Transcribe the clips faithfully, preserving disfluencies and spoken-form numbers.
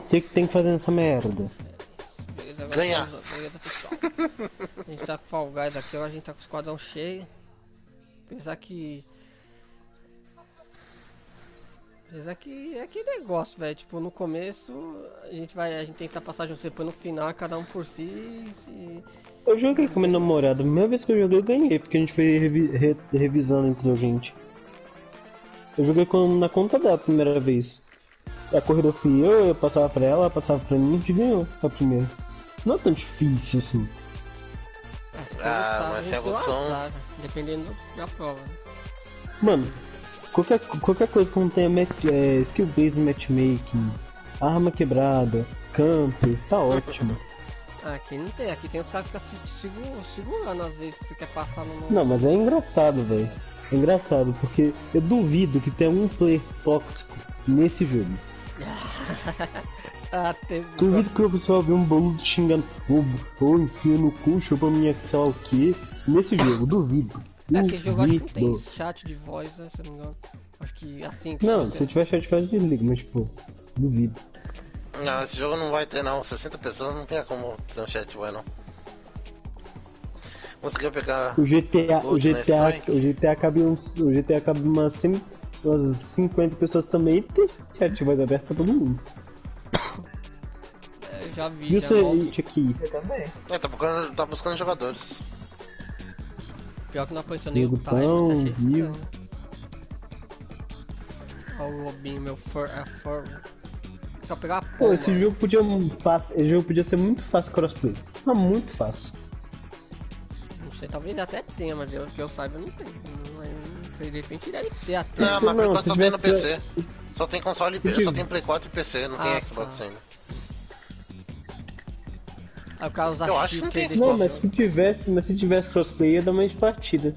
que que tem que fazer nessa merda? Beleza, agora Ganhar. vamos- beleza, pessoal. A gente tá com Fall Guys aqui, agora a gente tá com o esquadrão cheio. Apesar que... Apesar que é que negócio, velho. Tipo, no começo a gente vai, a gente tenta passar junto, depois no final cada um por si. E... Eu joguei com minha namorada, a primeira vez que eu joguei eu ganhei, porque a gente foi revi re revisando entre a gente. Eu joguei com, na conta dela a primeira vez. A corrida fui eu, eu passava pra ela, ela passava pra mim, a gente ganhou a primeira. Não é tão difícil assim. Ah, se Ah, gostar, mas a se gente é tem um evolução- azar, dependendo da prova. Mano, qualquer, qualquer coisa que não tenha match, é, skill based matchmaking, arma quebrada, camp, tá ótimo. Ah, aqui não tem, aqui tem os caras que ficam se segu- segurando às vezes, se quer passar no... Não, mas é engraçado, velho. É engraçado, porque eu duvido que tenha um player tóxico nesse jogo. ah, tem... Duvido que você vai ver um boludo xingando, ô, ô, enfia no cu, chupa minha sei lá o que, nesse jogo, duvido. Aquele jogo acho que não tem Duvido. chat de voz, né, se eu não me engano. Acho que assim que Não, você- se tiver chat faz desliga, mas tipo, duvido. Não, esse jogo não vai ter não. sessenta pessoas não tem como ter um chat bueno. Conseguiu pegar. O G T A, o Gold na G T A, Strike. o G T A cabe uns, o G T A cabe umas, cem, umas cinquenta pessoas também e tem chat voz aberta pra todo mundo. é, eu já vi, E o já seu mal- aqui? Eu também. É, tá buscando, tá buscando jogadores. pior que não apareceu nem o Nego time, tão tá cheio de vivo. estranho. Olha o lobinho, meu fur, é fur. Só pegar a Pô, pomba. esse jogo podia fácil, esse jogo podia ser muito fácil crossplay. Mas muito fácil. Não sei, talvez ele até tenha, mas eu, que eu saiba não tem. Não, não sei, de repente deve ter até. Não, mas por não, enquanto se só tem no P tivesse- C. Só tem console, Se só tem Play quatro e P C, não tem Ah, Xbox tá. ainda. Aí o cara usa Eu acho que não cheat tem desse Não, jogo. mas se tivesse, mas se tivesse crossplay ia dar mais partida.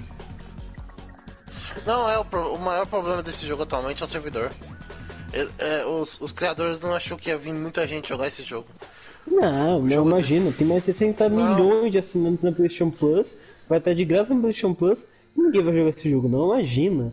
Não, é o, pro- o maior problema desse jogo atualmente é o servidor. É- é, os, os criadores não achou que ia vir muita gente jogar esse jogo. Não, não jogo imagina, tem mais de sessenta Não. milhões de assinantes na PlayStation Plus, vai estar de graça no PlayStation Plus, ninguém vai jogar esse jogo, não, imagina.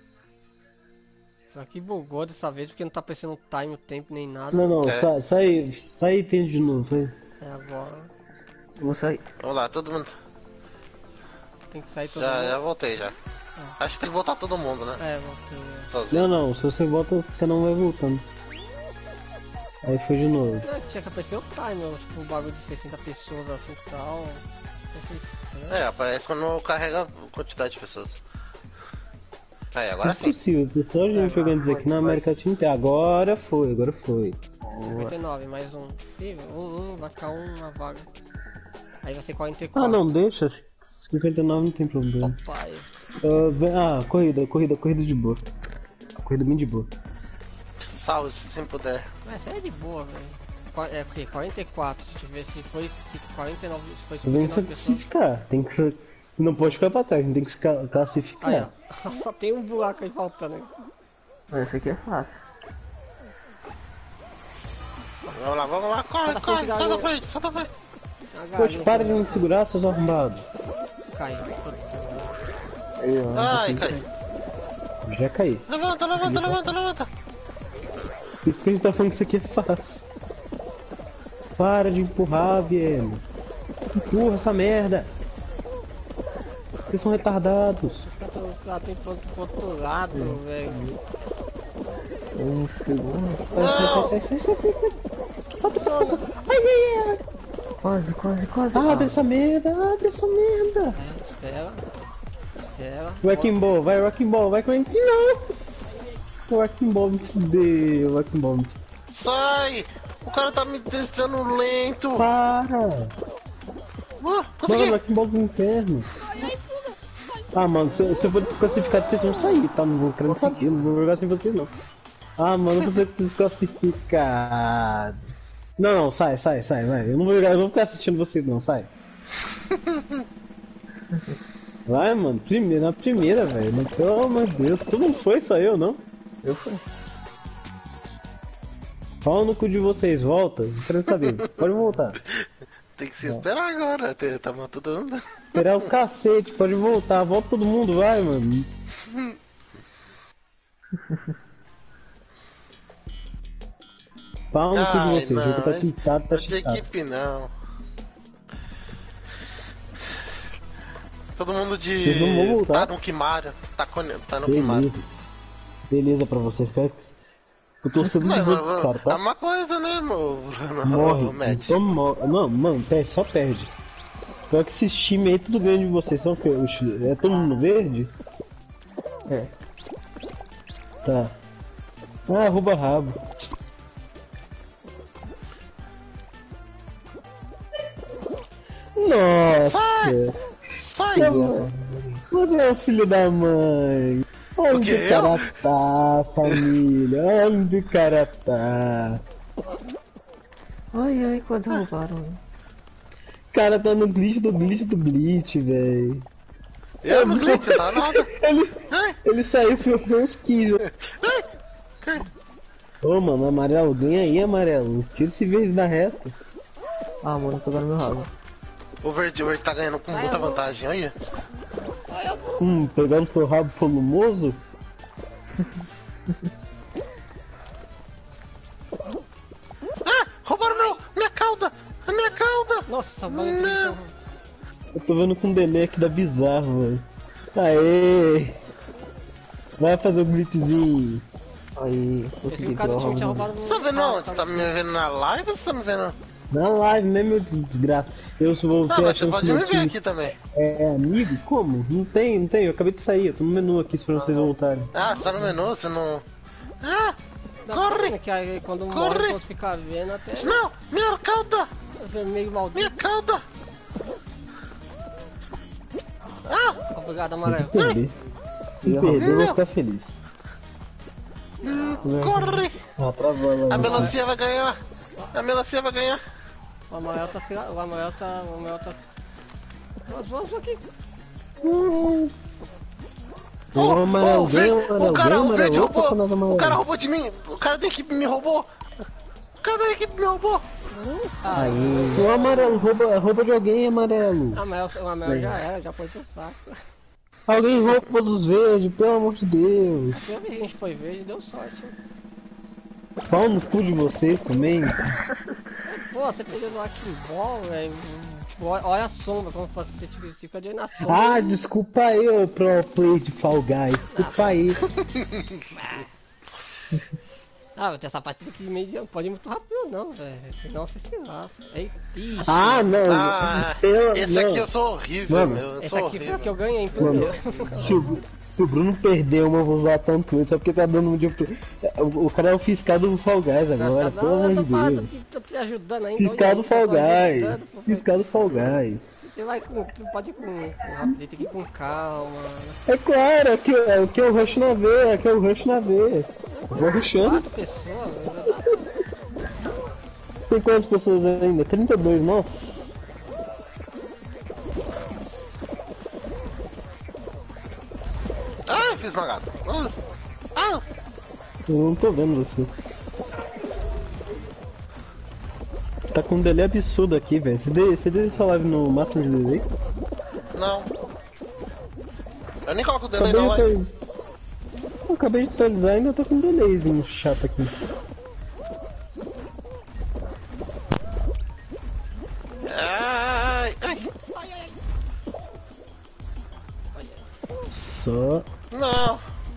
Só que bugou dessa vez porque não tá aparecendo o time, o tempo nem nada. Não, não, É. sai, sai, sai e tenta de novo, vai. É agora. Eu vou sair. Vamos lá, todo mundo. Tem que sair todo Já, mundo. já voltei já. Acho que tem que voltar todo mundo, né? É, voltei. é. Sozinho. Não, não, se você volta, você não vai voltando. Aí foi de novo. Não, tinha que aparecer o time, tipo um bagulho de sessenta pessoas assim e tal. É, aparece quando carrega a quantidade de pessoas. Aí, Não agora é sim. possível, tem só gente jogando isso aqui na América Latina inteira. Agora foi, agora foi. cinquenta e nove, mais um. Ih, um, um, vai ficar um na vaga. Aí vai ser quarenta e quatro. Ah, não, deixa, cinquenta e nove não tem problema. Pai. Ah, vem- ah, corrida, corrida, corrida de boa. Corrida bem de boa. Salve se puder. Mas essa é de boa, velho. Qua- É o quê? quarenta e quatro. Se tiver, se foi se quarenta e nove, se foi Tem cinquenta e que nove pessoas. classificar, tem que ser- não pode ficar pra trás, tem que se ca- Aí, classificar. ó. Só tem um buraco aí faltando. Hein? Esse aqui é fácil. Vamos lá, vamos lá, corre, Sai da corre, frente, sai da garoto. frente, sai da frente. A Poxa, galinha para de que me segurar, seus arrombados. cai. Aí, ó. Ai, cai. Já caí. Levanta, levanta, levanta, levanta. Isso porque a gente tá falando que isso aqui é fácil. Para de empurrar, velho. Empurra essa merda. Vocês são retardados. Os caras os caras têm pronto pro outro lado, velho. Um segundo. Não! Sai, sai, sai, sai, sai. Abre essa porra. Ai, ai, ai. Quase, quase, quase. Abre essa merda, abre essa merda. Espera. Espera. Wrecking Ball, vai Wrecking Ball, vai Wrecking Não! O Wrecking Ball me fudeu, o Wrecking Ball me Sai! O cara tá me deixando lento. Para! Uh, Mano, consegui. Wrecking Ball do inferno. Ah, mano, se, se eu for desclassificado, vocês vão sair, tá? Não vou querer seguir, não vou jogar sem vocês, não. Ah, mano, eu vou ser desclassificado. Não, não, sai, sai, sai, vai. Eu não vou jogar, eu não vou ficar assistindo vocês, não, sai. Vai, mano, primeira, na primeira, velho. Mas, pelo amor de Deus, tu não foi, só eu, não? Eu fui. Pau no cu de vocês, volta. Não quero saber, pode voltar. Tem que se esperar agora. Te- Tava todo mundo. Esperar o cacete, pode voltar, volta todo mundo, vai, mano. Pau no cu de Ai, vocês. O jogo não, tá esse- cheatado, tá de cheatado. equipe não. Todo mundo Vocês não vão de. voltar. Tá no Kimara. Tá, con... tá no Kimara. Beleza. Beleza pra vocês, cara. Eu tô sendo Mas, dos outros mas, caras, é tá? uma coisa, né, meu? Morre. Matt. Então morre. Não, mano, perde, só perde. Pior que esses times aí, tudo grande de vocês são o quê? Os- É todo mundo verde? É. Tá. Ah, rouba rabo. Nossa! Sai! Sai! Não, Você é o filho da mãe. Onde O o quê? cara tá, família? Onde o cara tá? Ai, ai, quase roubaram. O cara tá no glitch do glitch do glitch, velho. Eu não glitch, tá nada. Ele, Ai, ele saiu foi foi uns quinze. ai, ai. Ô, mano, amarelo, ganha aí, amarelo. Tira esse verde da reta. Ah, mano, tô dando meu rabo. O verde, o verde tá ganhando com muita vantagem, olha. Hum, pegando seu rabo volumoso. Ah, roubaram meu, minha cauda! A minha cauda! Nossa, mano. Não. Eu tô vendo com um delay aqui da bizarro, velho. Aê! Vai fazer o glitchzinho. Aí, Esse consegui cara pegar do o time tinha rabo. roubado. Você tá vendo onde? Você tá me vendo na live ou você tá me vendo? Na live, né, meu desgraça? Eu só vou Ah, ter a mas você chance pode de me meu ver time- aqui também. É amigo? Como? Não tem, não tem. Eu acabei de sair. Eu tô no menu aqui esperando vocês voltarem. Ah, você tá no menu, você não. Ah! Não, Corre! Que aí quando Corre! morre, todos ficam vendo até Não! Minha cauda! vermelho maldito. Minha cauda! Ah! Obrigado, amarelo. Perder. Se perder, eu vou ficar feliz. Hum, corre! Ah, travou lá. A melancia vai ganhar! A melancia vai ganhar! O amarelo tá. se- O amarelo tá. O amarelo tá. Vamos, vamos aqui. O amarelo o, ganha, o verde- amarelo o cara, ganha, o o verde amarelo roubou! opa, nós O amarelo. cara roubou de mim! O cara da equipe me roubou! O cara da equipe me roubou! Aí. O amarelo rouba, rouba de alguém, amarelo. O amarelo, o amarelo já era, já foi pro saco. Alguém rouba dos verdes, pelo amor de Deus. A primeira vez que a gente foi verde, deu sorte. Pau no cu de vocês também. Pô, você perdeu no Akibol, velho. Tipo, olha olha a sombra, como você tipo, fica de olho na sombra. Ah, desculpa aí, ô pro play de Fall Guys. Desculpa aí. Ah, mas essa partida aqui meio não pode ir muito rápido não, velho. Senão você se lasca. Eita, ixi. Ah, não. Ah, eu- esse não. aqui eu sou horrível, Mano, meu. Eu Esse sou aqui foi horrível. a que eu ganhei em Mano, primeiro. se o, se o Bruno perder uma, eu vou usar tanto ele, só porque tá dando um dia. O, o cara é o fiscal do Fall Guys agora, pelo Não, amor eu de tô, falando, Deus. tô, te- tô te ajudando ainda. Fiscal olha do aí, Fall eu tô ajudando, Guys. pô. Fiscal do Fall Guys. Você vai com. Tu pode ir com, com rapidez, tem que ir com calma. É claro, aqui, é- aqui é o Rush na V, aqui é o Rush na V. Eu vou rushando. Quatro pessoas, velho. Tem quantas pessoas ainda? trinta e dois, nossa. Ah, fiz esmagado. Ah, ah. Eu não tô vendo você. Tá com um delay absurdo aqui, velho. Você deu você deu essa live no máximo de delay? Não. Eu nem coloco o delay Acabei não, de, hein? atualizar... Eu acabei de atualizar e ainda tô com um delayzinho chato aqui. Ai, ai. Só. Não.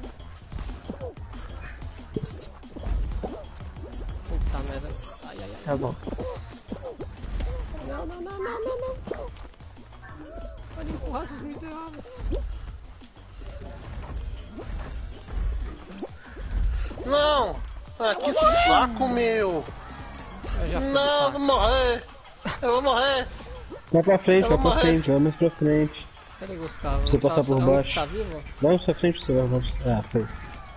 Puta merda. Ai, ai, ai. Tá bom. Não, não, não, não, não, não. Pode empurrar esses miseráveis. Não. Ah, que saco, meu. Eu já fui Não, eu pro vou morrer. Eu vou morrer. Vai pra frente, Eu vai vou pra morrer. frente, vai mais pra frente. Cadê Gustavo? Você Gustavo, passar por tá- baixo. Tá vivo? Vai mais pra frente, você vai mostrar. Ah, foi.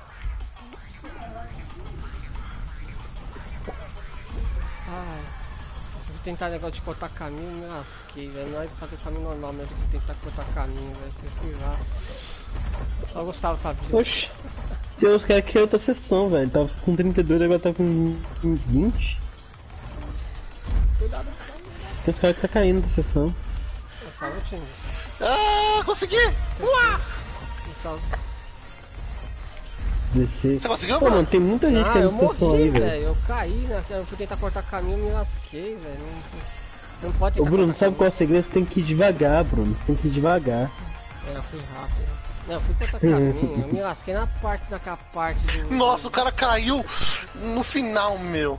Ai. Vou tentar negócio de cortar caminho, me lasquei, velho. Não é fazer o caminho normal mesmo que tentar cortar caminho, velho. Você se lasca. Só o Gustavo tá vivo. Oxi. Deus quer que é outra sessão, velho. Tava com trinta e dois, agora tá com vinte. Cuidado, Tem os caras que tá caindo da sessão. salve o time. Ah, consegui. Uá. Salve. dezesseis. Você conseguiu, Pô, mano? mano, tem muita gente Ah, que é eu estação morri, aí, velho. velho. Eu caí, né? Eu fui tentar cortar caminho e me lasquei, velho. Não, você não pode Ô tentar Bruno, cortar sabe qual é caminho. o segredo? Você tem que ir devagar, Bruno. Você tem que ir devagar. É, eu fui rápido. Não, eu fui cortar caminho. Eu me lasquei na parte, naquela parte do... Nossa, o cara caiu no final, meu.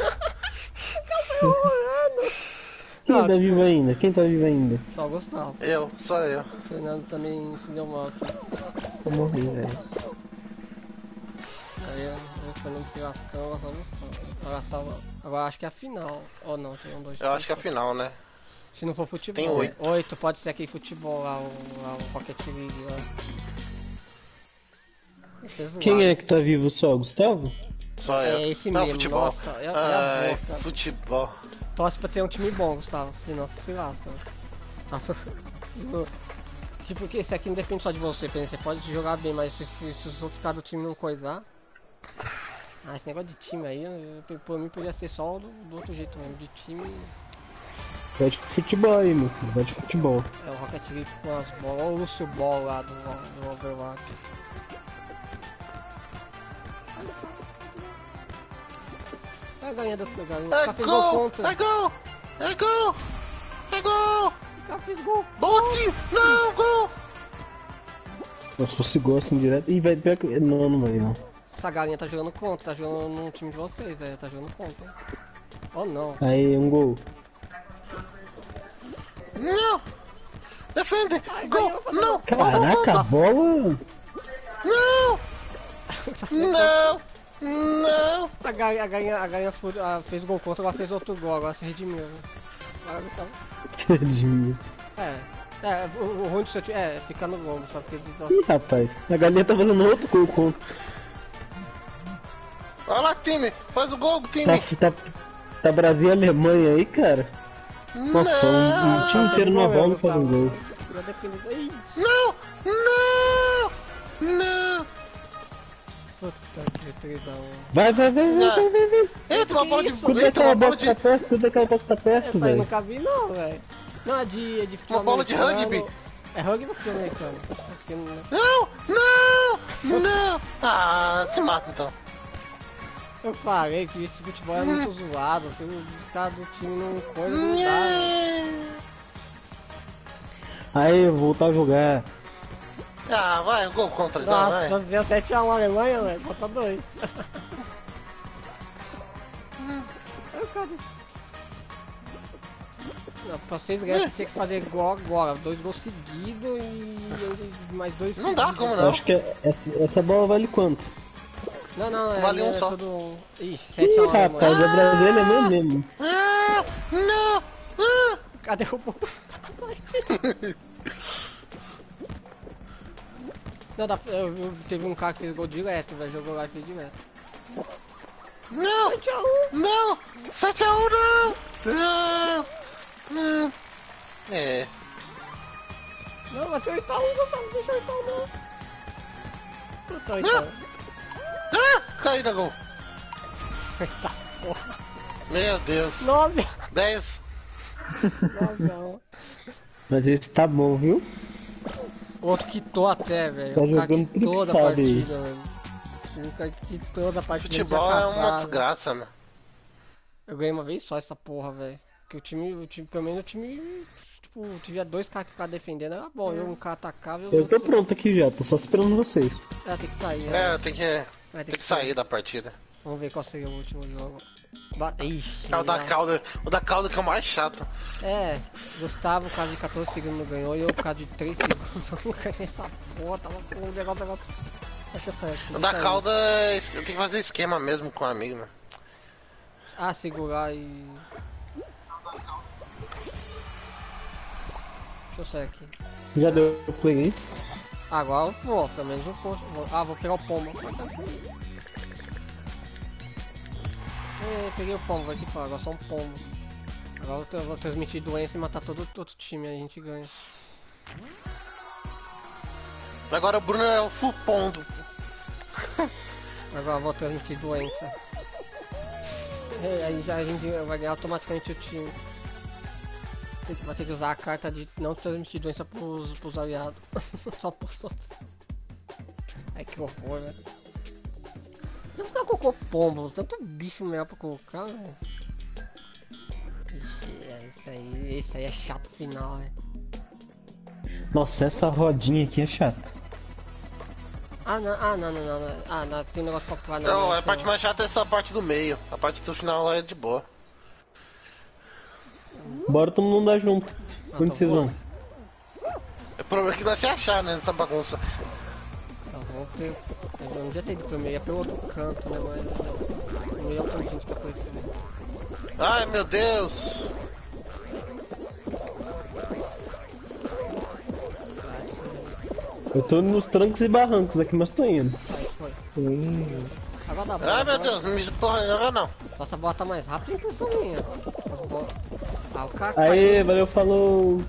Quem Não, tá tipo- vivo ainda? Quem tá vivo ainda? Só o Gustavo. Eu, só eu. O Fernando também se deu mal aqui. Eu morri, velho. Aí eu- o Fernando se lascou, só o Gustavo. Agora, salva... Agora acho que é a final. Ou não, tem um, dois, Eu três, acho que é a quatro. final, né? Se não for futebol. Tem oito. É. Oito, pode ser aquele futebol lá, o, lá, o Rocket League lá. Esse zoado. Quem é que tá vivo só? Gustavo? Só É eu. esse não, mesmo, futebol. nossa, é- é a Ai, boca. futebol. Torce pra ter um time bom, Gustavo, senão você se lasca. Nossa, no- Tipo, porque esse aqui não depende só de você, por exemplo, você pode jogar bem, mas se, se- se os outros caras do time não coisar. Ah, esse negócio de time aí, eu- eu- por mim podia ser só do, do outro jeito mesmo, de time. Vai de futebol aí, meu filho. Vai de futebol. É o Rocket League com as bolas, ou o Lúcio Ball lá do, do Overwatch. É a galinha da sua galinha. O É cara fez gol gol! contra. É gol! É gol! É gol! O cara fez gol. Bote! Não, gol! Nossa, se fosse gol assim direto. Ih, vai pior que. Não, não vai não. Essa galinha tá jogando contra, tá jogando no time de vocês, velho. Tá jogando contra. Oh não. Aí, um gol. Não! Defende! Gol! Não! Caraca, a bola. Não! Não! Não! A galinha, a galinha, a galinha fu- ah, fez gol contra, agora fez outro gol, agora se redimiu. Né? Agora tá... Tadinho. É, é, o, o ruim do seu time é ficar no gol, só porque Ih, rapaz. A galinha tá fazendo outro gol contra. Olha lá, time! Faz o gol, Tá, time! tá, tá Brasil e Alemanha aí, cara. Nossa, um, um time inteiro na bola faz um gol. Já depende da... Ih, Não! Não! Não! puta que três a um. Vai, vai, vai, vai, vai, vai, vai. Entra uma bola de... Cuida Entra daquela uma bola bola que de... tá perto, cuida daquela bola que tá perto, Essa aí velho. nunca vi não, velho. Não, é de, é de futebol bola de americano. rugby. É rugby no futebol americano. Porque não... Não! Não! Não! Ah, se mata então. Eu falei que esse futebol é muito zoado, se os caras do time não coisa, não dá, velho. Aí, eu vou voltar a jogar. Ah, vai, gol contra então, vai. Nossa, deu sete a um Alemanha, velho, bota dois. Aí o cara... Não, pra vocês ganharem, você tem que fazer gol agora, dois gols seguidos e mais dois Não dá seguidos. como Eu não. acho que essa, essa bola vale quanto? Não, não, é, Vale um é só. tudo... Ih, sete Ih, a um rapaz, Alemanha. é Brasil e Alemanha mesmo. Ah, não! Ah. Cadê o bom? Não, dá, pra- eu, eu, teve um cara que fez gol direto, velho, jogou lá e fez direto. Não! sete a um! Não! sete a um não! Não! Não! É. Não, vai ser oito a um, Gustavo, não deixa oito a um não. Puta, oito a um. Ah! Caí na gol! Eita porra. Meu Deus! nove dez! a um. Mas esse tá bom, viu? O outro quitou até, velho. Tá O cara jogando tudo quitou que da sabe partida, velho. O cara quitou da partida. Futebol já é uma acabado. desgraça, mano. Eu ganhei uma vez só essa porra, velho. Que o time, o time, pelo menos o time, tipo, tinha dois caras que ficavam defendendo, era bom. Eu, um cara atacava e o Eu tô outro... pronto aqui já, tô só esperando vocês. É, tem que sair, né? É, tem que, Vai ter tem que sair da partida. Vamos ver qual seria o último jogo. Ba Ixi, É o da não. cauda, o da cauda que é o mais chato. É, Gustavo, por causa de quatorze segundos não ganhou, e eu, por causa de três segundos, eu não ganhei essa porra, tava com o negócio, negócio. Deixa eu sair aqui. O da sair. cauda tem que fazer esquema mesmo com o amigo, mano. Ah, segurar e... Deixa eu sair aqui. Já deu play aí? Agora, pô, pelo menos eu posso. vou- Ah, vou pegar o pombo. É, peguei o pombo, vai que fala, agora só um pombo. Agora eu tra- vou transmitir doença e matar todo outro time, aí a gente ganha. Agora o Bruno é o full pondo. Agora eu vou transmitir doença. É, aí já a gente vai ganhar automaticamente o time. Tem que- Vai ter que usar a carta de não transmitir doença pros, pros aliados. Só pros outros. Ai que horror, né? Por que não colocou pombo? Tanto bicho melhor pra colocar, velho. Ixi, é isso aí, isso aí é chato final, velho. Nossa, essa rodinha aqui é chata. Ah não, ah não, não, não, não. Ah não, tem negócio pra pular, Não, não, a parte mais chata é essa parte do meio. A parte do final lá é de boa. Bora todo mundo andar junto. Ah, Onde tá vocês bom. vão? O problema é que nós se achar, né, nessa bagunça. Tá bom, porque eu não devia ter ido pro meio, é pelo outro canto, né, mas... O meio é o cantinho que apareceu. Ai, meu Deus. Eu tô nos trancos e barrancos aqui, mas tô indo. Aí, foi. Hum. Agora dá bola. Ai, meu agora- Deus, não me porra joga não. Nossa bola tá mais rápida que essa minha. As bolas- Ah, o cara Aê, valeu, falou.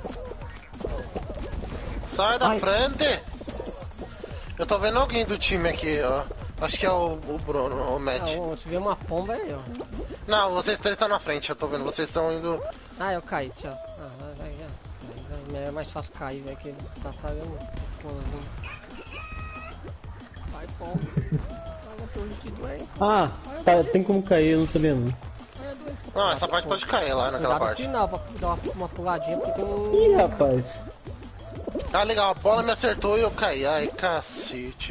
Sai da Ai. frente. Eu tô vendo alguém do time aqui, ó. Acho que é o, o Bruno, o Matt. caiu. Ah, se vê uma pomba aí, ó. Não, vocês três estão na frente, eu tô vendo. Vocês estão indo... Ah, eu caí, tchau. Ah, vai, vai, vai. vai, vai. É mais fácil cair, velho, que ele tá fazendo. Vai, pomba. Fala, tô vestido aí. Ah, tá, tem como cair, eu não tô vendo. Não, essa parte pode cair lá naquela Cuidado no parte. final pra dar uma, uma puladinha, porque tem um... Ih, rapaz. Ah, legal, a bola me acertou e eu caí. Ai, cacete.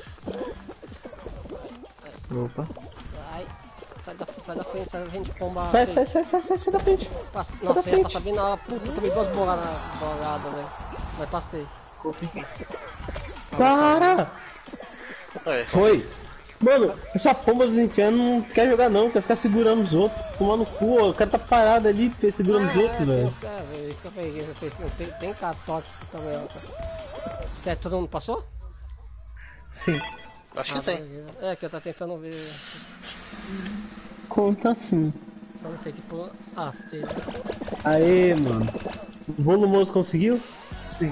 Opa. Ai, sai da, sai da frente, sai da frente, pomba. Sai, feia. sai, sai, sai, sai, sai da frente. Passa- da Nossa, eu ia frente. passar bem na... Puta, tomei duas boladas, boladas, velho. Mas passei. Consegui. Para! É, Foi. Mano, essa pomba dos infernos não quer jogar não, quer ficar segurando os outros, tomar no cu, ó, o cara tá parado ali segurando os outros, tem velho. uns caras, velho, isso que eu peguei, eu sei, tem, tem cara tóxico também, ó. Certo, todo mundo passou? Sim. acho que Ah, sim. beleza. É, que eu tô tentando ver, Conta assim. só não sei que pula. Ah, sei. Aê, mano. O volumoso conseguiu? Se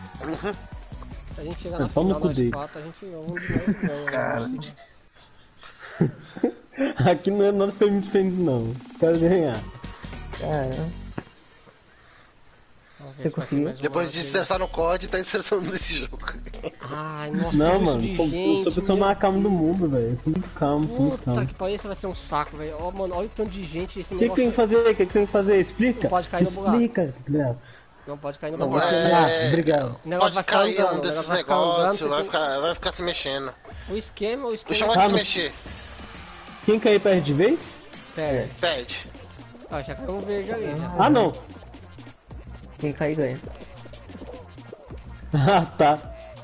a gente chegar Ah, na pau no final cu nós dele. quatro, a gente um de novo ganha, Cara. não é possível. Aqui não é nada permitido não. Quero ganhar. Cara, Vamos Você ver se vai ter conseguiu? mais uma Depois de aqui. estressar no C O D, tá estressando nesse jogo. Ai, nossa, Não, tudo isso mano, de pô, eu gente, sou a pessoa meu mais calma do mundo, velho. Eu sou muito calmo, sou muito Puta calmo. que pariu, isso vai ser um saco, velho. Ó, mano, olha o tanto de gente, esse O que, que tem que fazer? O que, que tem que fazer? Explica? Não pode cair no buraco. Explica, desgraça. Não pode cair no Não, buraco. Ah, obrigado. O negócio Pode vai ficar cair andando, um o desses negócio vai ficar andando, negócios, você vai tem- ficar, vai ficar se mexendo. O esquema, o O esquema... chamado Ah, de se mas- mexer. Quem cair perde de vez? Pera, Pede. ó, já caiu um verde ali, já. Ah, não. quem cair ganha. Ah, tá.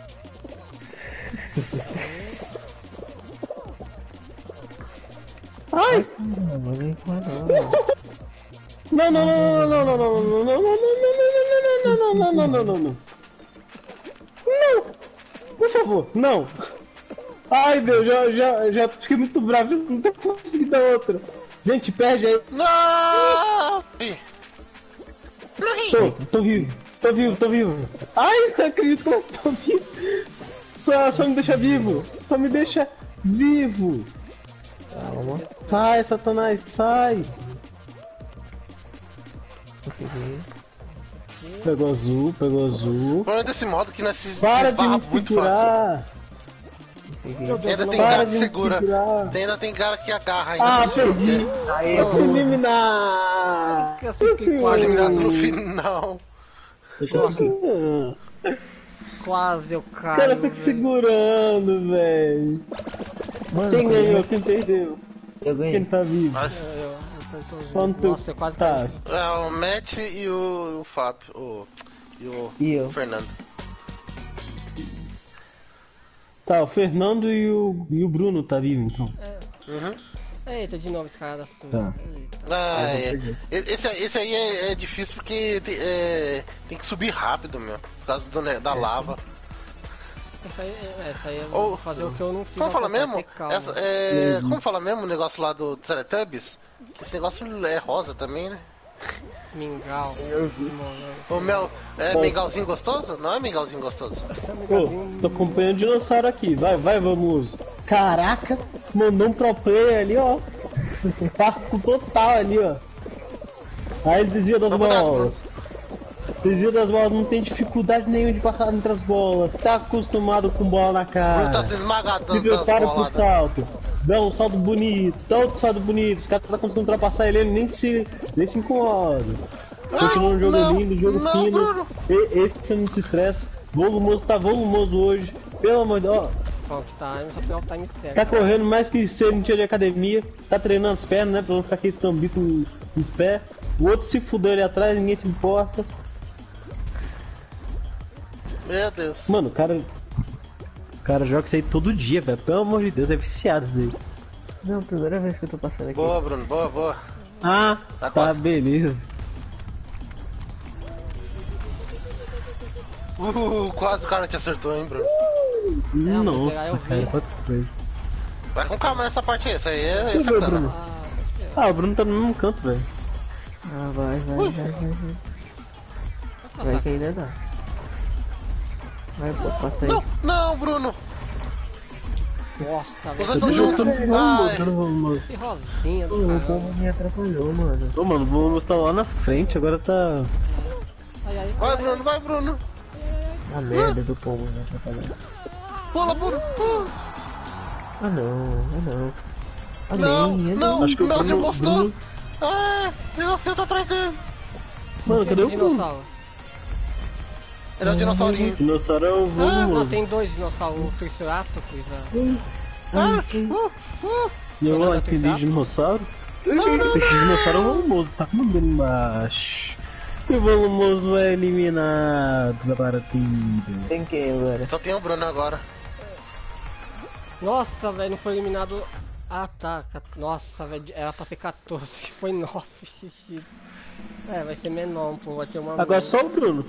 Ai! Não, não vem com ela, Não, não. não, não, não, não, não, não, não, não, não, não, não, não, não, não, não, não, não. Não! Por favor, não! Ai, Deus, já, já, já fiquei muito bravo, já não tô conseguindo dar outra. Gente, perde aí. Não! Ih. Não! Tô, tô vivo, tô vivo, tô vivo. Ai, não acredito que eu tô vivo. Só, só me deixa vivo. Só me deixa vivo. Calma, Sai, Satanás, sai. consegui. Pegou azul, pegou azul. O problema desse modo é que nós se se Para de esbarra me muito fácil. segurar. Consegui. Meu Deus, Ainda não tem vai- cara Para que de me segura. segurar. Tem- Ainda tem cara que agarra ainda. Ah, por cima, perdi. que Aí, Vou eliminar. Que assim que é quase, eliminado no final. Ah, quase eu O cara caio, fica velho. segurando, velho. Mano, Quem eu ganhou? Quem perdeu? Eu Quem ganhei. tá vivo? Mas, Eu, eu, eu tô- tô- Quanto Nossa, eu quase tá? caí. é o Matt e o, o Fábio. O, e o E eu? Fernando. Tá, o Fernando e o, e o Bruno tá vivo, então. Uhum. Eita, de novo esse cara da sua. Tá. Eita. Ah, eu vou é. perder. Esse, esse aí é, é difícil porque tem, é, tem que subir rápido, meu. Por causa do, ne- da lava. Essa aí, é- essa aí eu Ou- vou fazer o que eu não fiz. Como fala ao contrário, mesmo? ter calma. Essa, é, como fala mesmo o negócio lá do Teletubbies? Que esse negócio é rosa também, né? Mingau. O meu é mingauzinho gostoso? Não é mingauzinho gostoso. Ô, tô acompanhando o dinossauro aqui. Vai, vai, vamos. Caraca, mandou um pro player ali, ó. Tá com total ali, ó. Aí ele desvia das Vamos dar- bolas. Desvia das bolas, não tem dificuldade nenhuma de passar entre as bolas. Tá acostumado com bola na Bruno tá cara. se esmagado Se das, das prepara pro boladas. salto. dá um salto bonito, dá outro salto bonito, os caras tá conseguindo ultrapassar ele, ele nem se, nem se incomoda. Continua um jogo não, lindo, jogo não, fino. Bruno. E, esse você não se estressa. Volumoso, tá volumoso hoje. Pelo amor de Deus, ó, Pronto, time, só pegar o time certo. tá correndo mais que ser um dia de academia, tá treinando as pernas, né? Pra não ficar aquele escambito com os pés. O outro se fudeu ali atrás, ninguém se importa. Meu Deus. Mano, o cara. O cara joga isso aí todo dia, velho. Pelo amor de Deus, é viciado isso daí. Não, primeira vez que eu tô passando aqui. Boa, Bruno, boa, boa. Ah, Tá tá, quase. beleza. Uh, quase o cara te acertou, hein, Bruno. mas Nossa, eu vi. cara, quase que foi. Vai com calma nessa parte aí, isso aí é Deixa eu ver, sacana. Bruno. Ah, o Bruno tá no mesmo canto, velho. Ah, vai, vai, vai, vai, vai. Vai Passar. que ainda dá. Vai, pô, passa aí. Não, não, Bruno. Nossa, velho. Vocês Eu estão tô juntos. jogando volumoso, Ai. jogando volumoso. Que rosinha do Pô, o caramba. povo me atrapalhou, mano. Ô, mano, o volumoso tá lá na frente, agora tá. Ai, ai, Vai, ai, Bruno, vai, Bruno. A merda do povo me atrapalhou. Pula, Bruno, pula. Ah não, ah não. Ah Não, nem, ah não, Acho que o não, Bruno- você gostou. Bruno- Ah, meu filho tá atrás dele. Mano, cadê o Bruno? dinossauro? Ele é o dinossaurinho. O dinossauro é o Não, volumoso. tem dois dinossauros, o Triceratops, né? Ah, uh, uh. E eu lá Jogando entendi Triceratops? dinossauro. Esse aqui de dinossauro é o volumoso, tá mandando embaixo. E o volumoso é eliminado, desaparecido. Tem quem agora? Só tem o Bruno agora. Nossa, velho, não foi eliminado. Ah, tá. ca- Nossa, velho, era pra ser quatorze, foi nove. É, vai ser menor, pô, vai ter uma. Agora menos. só o Bruno.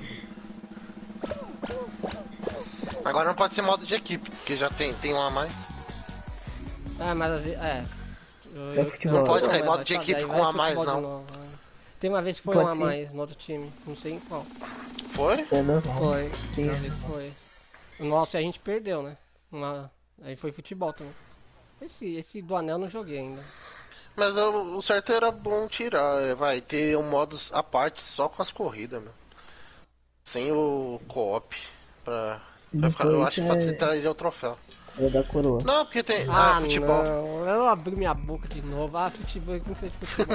Agora não pode ser modo de equipe, porque já tem, tem um a mais. É, mas às vezes. É. Eu- É eu- futebol. Não pode Não, cair mas modo vai de fazer, equipe aí com vai um a mais, futebol de não. novo, é. Tem uma vez que foi Pode um a sim. mais no outro time, não sei em qual. Foi? É normal. Foi, Sim, uma é vez foi. O nosso a gente perdeu, né? Uma... Aí foi futebol também. Esse, esse do anel eu não joguei ainda. Mas o, o certo era bom tirar, é, vai ter um modo à parte só com as corridas, meu. Sem o co-op. Pra, pra ficar, eu acho que facilitaria o troféu. É da coroa. Não, porque tem. Ah, Ah, futebol. não, eu abri minha boca de novo. Ah, futebol, eu não sei de futebol.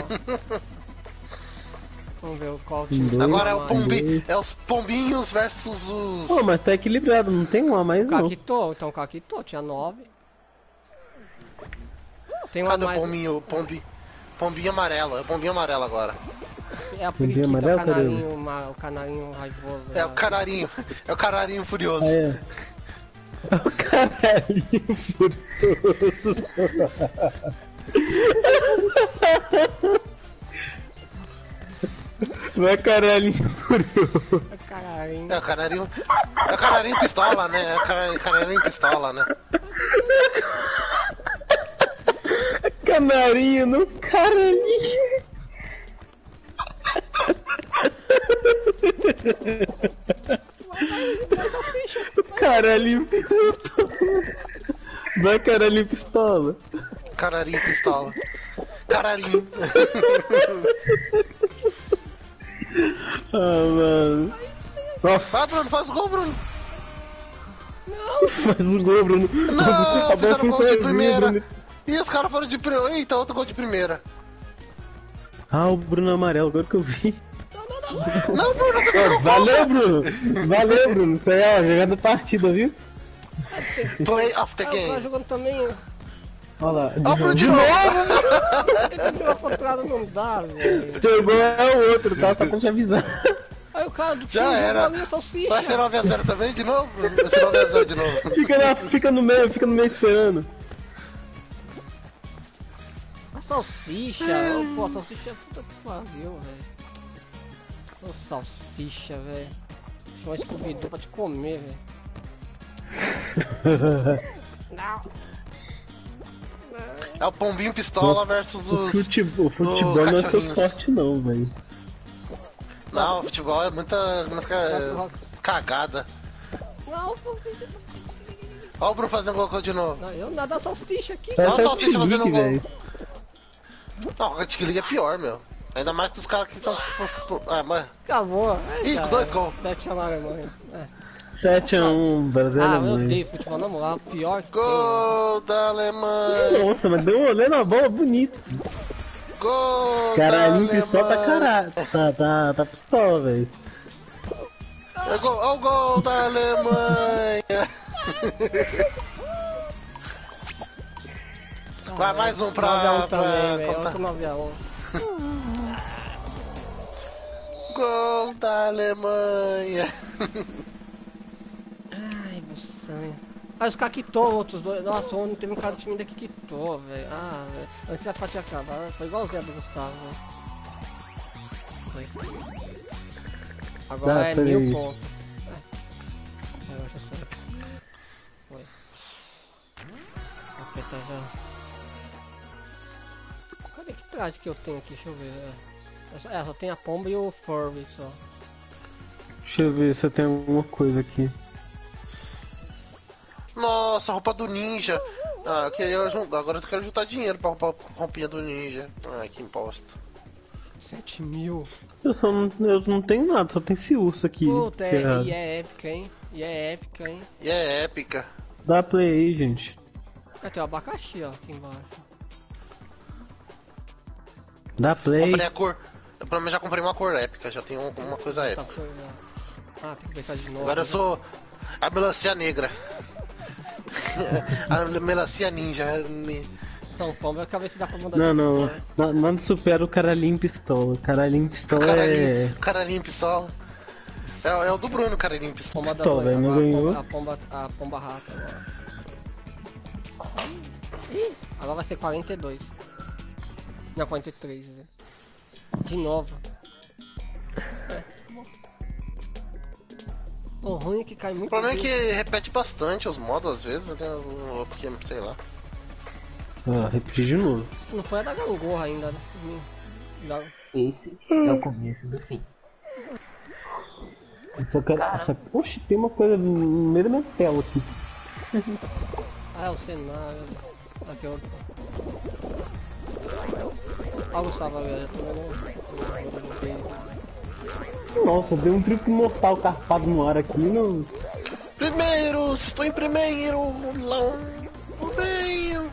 Vamos ver qual time. Dois, Agora é o mais. pombi, dois. é os pombinhos versus os. Pô, mas tá equilibrado, não tem um a mais não. Caquitô, então Caquitô, tinha nove. Tem uma Cadê o mais. pombinho? Pombi... Pombinho amarelo, é o pombinho amarelo agora. É a Pombinho periquita, amarelo, o cadê canarinho, ma- o canarinho raivoso. É lá. o canarinho, é o canarinho furioso. Ah, é. É o caralho furioso. Vai caralho furioso. É canarinho. É o canarinho. É o canarinho pistola, né? É o canarinho, canarinho pistola, né? Canarinho no caralhinho. Caralhinho pistola. Vai caralhinho pistola. Canarinho pistola. Canarinho. Ah, mano. Vai, Nossa, Bruno, faz o gol, Bruno. faz o gol, Bruno. Não, A bola fizeram foi gol de sozinha, primeira. Bruno. E os caras foram de primeira. Eita, outro gol de primeira. Ah, o Bruno amarelo, agora que eu vi. Não, Bruno, você Ó, valeu, Bruno. Valeu, Bruno. Isso aí é a jogada partida, viu? play of the Ah, o cara game. jogando também. Ele Olha lá. Ó, Bruno, de De novo. deu uma controlada, não dá, velho. Seu gol é o outro, tá? Só pra te avisar. Aí o cara do Já time era. jogou ali a salsicha. Vai ser nove a zero também, de novo? Bruno? Vai ser nove a zero de novo. Fica, na, fica no meio, fica no meio esperando. A salsicha, ô, pô, a salsicha é puta que pariu, velho. Ô salsicha, velho. Chama Scooby-Doo pra te comer, velho. Não. É o pombinho pistola Nossa, versus o os. futebol, o futebol não é seu cachorrinhos. forte não, velho. Não, o futebol é muita, muita cagada. Não, salsicha. Ó o Bruno fazendo gol de novo. Não, eu nada a salsicha aqui. Parece Nossa, o o Salsicha fazendo Tic-Lic, gol. velho. Não, o Rocket League é pior, meu. Ainda mais que os caras que são. Ah, mas. Acabou. Ih, dois gols. Deve chamar a Alemanha. É. sete a um, Brasil e Ah, meu Alemanha. Deus, futebol na moral, pior que Gol da Alemanha! Nossa, mas deu um rolê na bola bonito. Gol da Caralho, pistola tá Alemanha! caralho. Tá, tá, tá pistola, velho. É gol, é o gol da Alemanha! Vai mais um pra... nove a um pra também, velho. contar. Outro nove a um. Gol da Alemanha! Ai, buçanha. Ah, os caras quitou outros dois. Nossa, ontem teve um cara do time ainda que quitou, velho. Ah, velho. Antes da partida acabar, foi igualzinho a do Gustavo, velho. Foi. Agora Dá, é sai mil daí. pontos. É. Eu acho só. Foi. Aperta já. Cadê que traje que eu tenho aqui? Deixa eu ver. É, é só tem a pomba e o Furby só. Deixa eu ver se eu tenho alguma coisa aqui. Nossa, roupa do ninja! Ah, eu queria juntar, agora eu quero juntar dinheiro pra roupa roupinha do ninja. Ai, que imposto. sete mil. Eu só não, eu não tenho nada, só tem esse urso aqui. Puta, que é, errado. e é épica, hein? E é épica, hein? E é épica. Dá play aí, gente. Vai ter o abacaxi, ó, aqui embaixo. Dá play. Comprei a cor. Eu pelo menos já comprei uma cor épica, já tenho uma coisa Tá, épica. foi, ó. Ah, tem que pensar de novo. Agora eu né? sou a melancia negra. A melancia ninja. São Paulo, eu acabei de dar pra mandar. Não, não. Na- Nada supera o caralhinho pistola. O caralhinho pistola é. Caralhinho pistola. É, é o do Bruno, caralhinho pistola. Pomba da Pistola, noite, não agora ganhou? A pomba, a pomba rata agora. Ih, agora vai ser quarenta e dois. Não, quarenta e três. Né? De novo. É. O ruim é que cai muito. O problema é bem. que repete bastante os modos às vezes, né? Ou porque, sei lá. Ah, repetir de novo. Não foi a da gangorra ainda, né? Hum, da- Esse é o começo do fim. Eu só quero. Só... Oxe, tem uma coisa no meio da minha tela aqui. Ah, é o cenário. Aqui, ó. Olha o Gustavo ali, eu já tô vendo. Nossa, deu um triplo mortal carpado no ar aqui. Não... Primeiro, estou em primeiro. Lá, primeiro.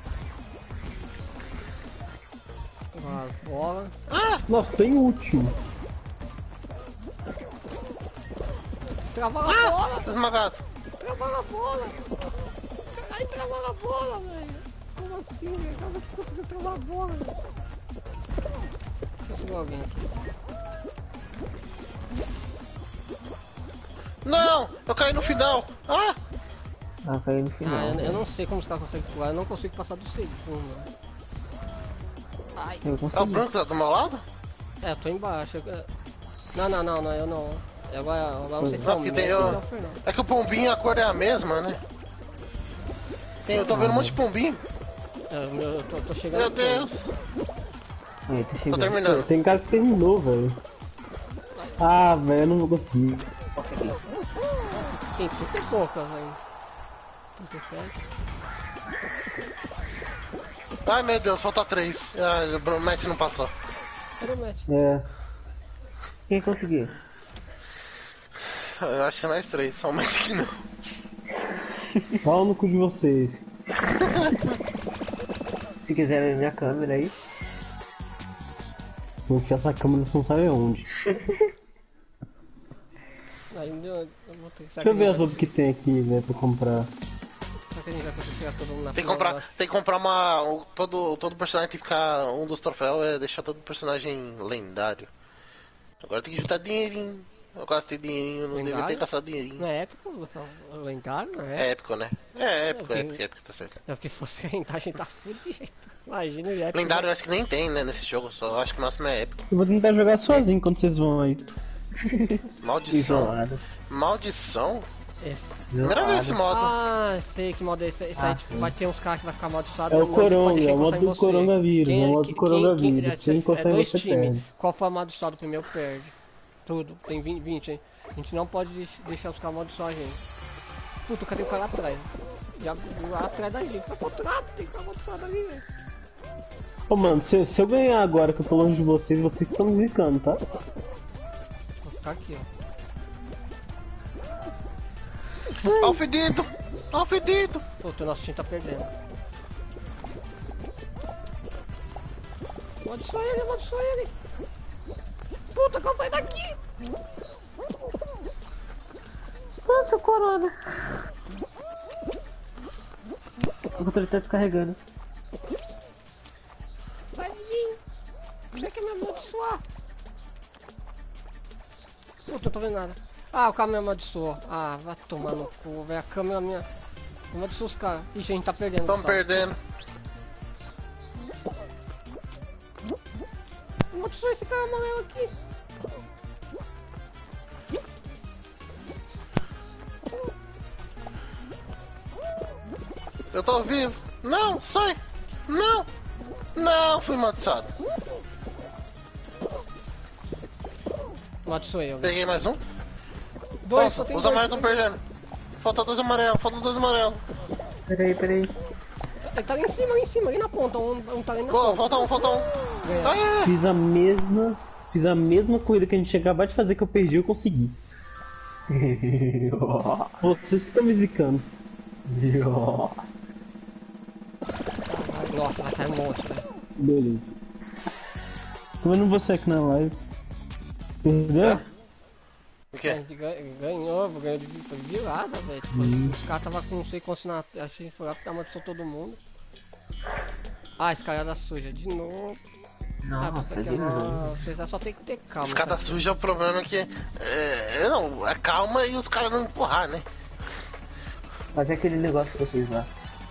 As bolas. Nossa, tem último. Travar a bola! Esmagado. Travar a bola! Caralho, travar a bola, velho! Como assim, velho? Eu não consegui travar a bola, velho. Deixa eu segurar alguém aqui. Não, eu caí no final. Ah, Ah, caiu no Ah, final. eu, eu não sei como os caras conseguem pular, eu não consigo passar do segundo, velho. Ai, Eu é o consegui. Bruno que tá do meu lado? é, eu tô embaixo. eu- Não, não, não, não, eu não. Agora, agora não sei se é Não, o porque meu, tem, ou se ó, é o Fernando. é que o pombinho a cor é a mesma, né? Tem, eu tô vendo um monte de pombinho. É, o meu, eu tô, tô chegando. Meu aqui. Deus. Aí, tá Tô chegando. terminando. Tem cara que terminou, velho. Ah, velho, eu não vou conseguir. Tem trinta e poucas aí. trinta e sete. Ai meu Deus, falta três. Ah, o Matt não passou. Cadê o match? É. Quem conseguiu? Eu acho que nós três, só o Matt que não. Pau no cu de vocês. Se quiser ver minha câmera aí. Vou enfiar essa câmera não sabe aonde. Ainda eu vou ter. Deixa eu ver as outras que tem aqui, velho, pra comprar. Será que a gente vai conseguir chegar todo mundo na Tem que fila comprar, agora? tem que comprar uma. o- Todo, todo personagem tem que ficar. Um dos troféus é deixar todo personagem lendário. Agora tem que juntar dinheirinho. Eu gastei dinheirinho, não devia ter Lendário? gastado dinheirinho. Não é épico, Gustavo? É lendário, não É é? épico, né? É épico, É, é épico, é épico, tá certo. É porque se fosse lendário, a gente tá fudido. Imagina o épico. Lendário eu acho que nem tem, né, nesse jogo, só acho que o máximo é épico. Eu vou tentar jogar sozinho quando vocês vão aí. Maldição. Isolado. Maldição? Esse. Primeira vez esse modo. Ah, sei que modo é esse. Esse aí, Ah, tipo, sim. vai ter uns caras que vai ficar amaldiçoados. É o e pode coronga, deixar é o modo encostar em do você. coronavírus, Quem é o é- modo quem- do coronavírus. quem- é- Quem encostar é em dois você times. perde. Qual for amaldiçoado primeiro perde. Tudo. Tem vinte, vinte, hein? A gente não pode deix- deixar os caras amaldiçoar a gente. Puta, cadê o cara lá atrás? Já lá atrás da gente. Tá contrato, tem que amaldiçoado ali, velho. Ô mano, se, se eu ganhar agora que eu tô longe de vocês, vocês estão me zicando, tá? Vou ficar aqui, ó. Ó o fedido! Ó o fedido! Puta, o nosso time tá perdendo. Amaldiçoa ele, amaldiçoa ele! Puta, que eu saio daqui! Nossa, corona. O controle tá descarregando. Tadinho! Você quer me amaldiçoar? Puta, eu tô vendo nada. Ah, o cara me amaldiçoou. Ah, vai tomar no cu, velho. A câmera minha. Amaldiçoou os caras. Ixi, a gente tá perdendo. Tamo perdendo. Amaldiçoou esse cara amarelo aqui. Eu tô vivo. Não, sai! Não! Não, fui amaldiçoado. Amaldiçoei eu. Peguei mais um. Dois, só Falta, tem os dois. amarelos estão perdendo. Falta dois amarelos, falta dois amarelos. Peraí, peraí. Ele tá ali em cima, ali em cima, ali na ponta. Um, um tá ali na Pô, ponta. falta um, falta um. Ganhou. Aê! Fiz a mesma. Fiz a mesma corrida que a gente tinha acabado de fazer que eu perdi, eu consegui. Vocês que estão me zicando. Nossa, vai cair um monte, velho. Beleza. Tô vendo você aqui na live. Perdeu? É? O A quê? gente ganhou, ganhou, ganhou de foi virada, velho. Tipo, Hum. os caras tava com não sei quantos na. Achei que foi lá porque amaldiçoou todo mundo. Ah, escalada suja, de novo. Ah, Nossa, puta que de nossa, novo. vocês só tem que ter calma. Escada cara. suja, o problema é que. É, não, é calma e os caras não empurrar, né? Fazer aquele negócio que eu fiz lá.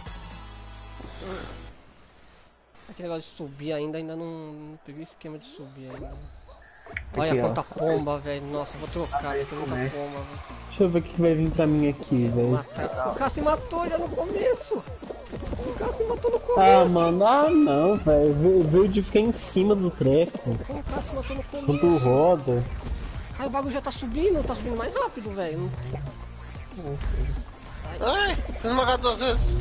Aquele negócio de subir ainda, ainda não, não peguei o esquema de subir ainda. Olha Aqui, ó. quanta pomba, velho. Nossa, vou trocar, tem muita né? pomba, velho. Deixa eu ver o que vai vir pra mim aqui, velho. Matar- O cara se matou já no começo! O cara se matou no Ah, começo! mano, ah não, velho. Veio- Veio de ficar em cima do treco. O cara se matou no Quando começo! roda. Aí o bagulho já tá subindo, tá subindo mais rápido, velho. Ai, fiz uma H duas vezes.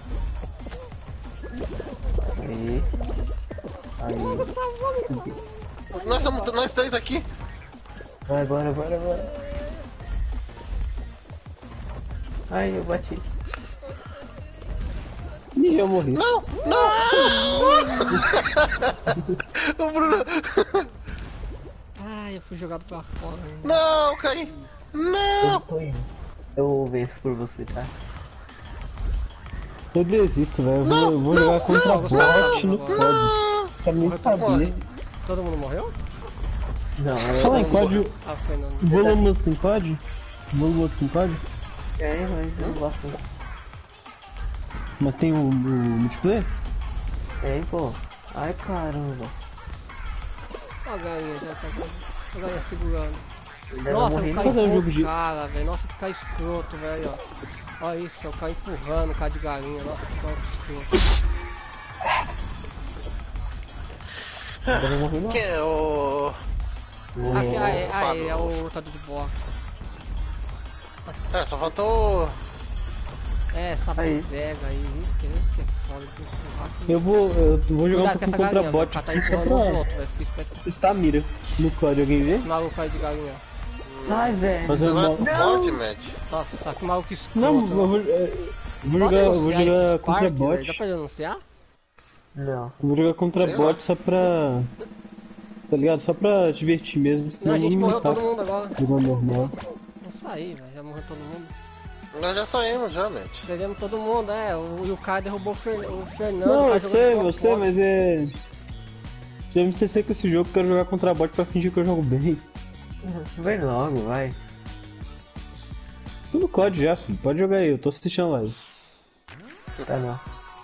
Aí. Aí. Nós somos nós três aqui. Vai, bora, bora, bora. Ai, eu bati. Ih, eu morri. Não, não! O Bruno. Ai, eu fui jogado pra fora ainda. Não, caí. Não! Eu tô indo. Eu vou vencer por você, tá? Eu desisto, velho. Eu vou, Não, eu vou não, jogar contra não, bot não, no não, código. Não! Pra mim saber. Todo mundo morreu? Não, Fala em eu código. Ah, foi não. Volumus tem código? Volumus tem código? é, mas eu não gosto. Mas tem o, o multiplayer? É, pô. Ai, caramba. Olha a galinha, já tá a galinha segurando. Ainda Nossa, não eu morri, caí Fazer um jogo com de- o cara, velho. Nossa, que cara escroto, velho, ó. Olha isso, eu caí empurrando o cara de galinha. Nossa, que cara escroto. ainda não morri, não. Que é o. Aqui, aí, Fábio. aí, é o lutador de boxe. É, só faltou. É, essa Aí. vega aí, isso que, isso que é foda. Tem que empurrar aqui. Eu vou, eu vou jogar um Cuidado com pouquinho essa contra galinha, bot o cara tá aqui só empurrando os pra outros, velho. Fica esperto. testar a mira no código. Alguém vê? Esse maluco aí de galinha. Ai, velho. Fazer Você vai uma... pro bot, Matt? Nossa, que maluco escroto. Não, eu velho. vou, é, eu vou Pode jogar, eu vou denunciar jogar esses contra parques, bot. velho? Dá pra denunciar? Não. Eu vou jogar contra Sei bot lá. só pra. Tá ligado? Só pra divertir mesmo. Não, Senão a eu gente vou me morreu matar todo mundo agora. jogando normal. Não saí, velho. Já morreu todo mundo. Nós já saímos já, Matt. Perdemos todo mundo, é. O, e o cara derrubou o, Fer, o Fernando. Não, o cara eu jogou sei, de eu boa sei, fora. mas é. Já me estressei com esse jogo, quero jogar contra bot pra fingir que eu jogo bem. Vai logo, vai. Tô no código já, filho. Pode jogar aí, eu tô assistindo a live. Tá não.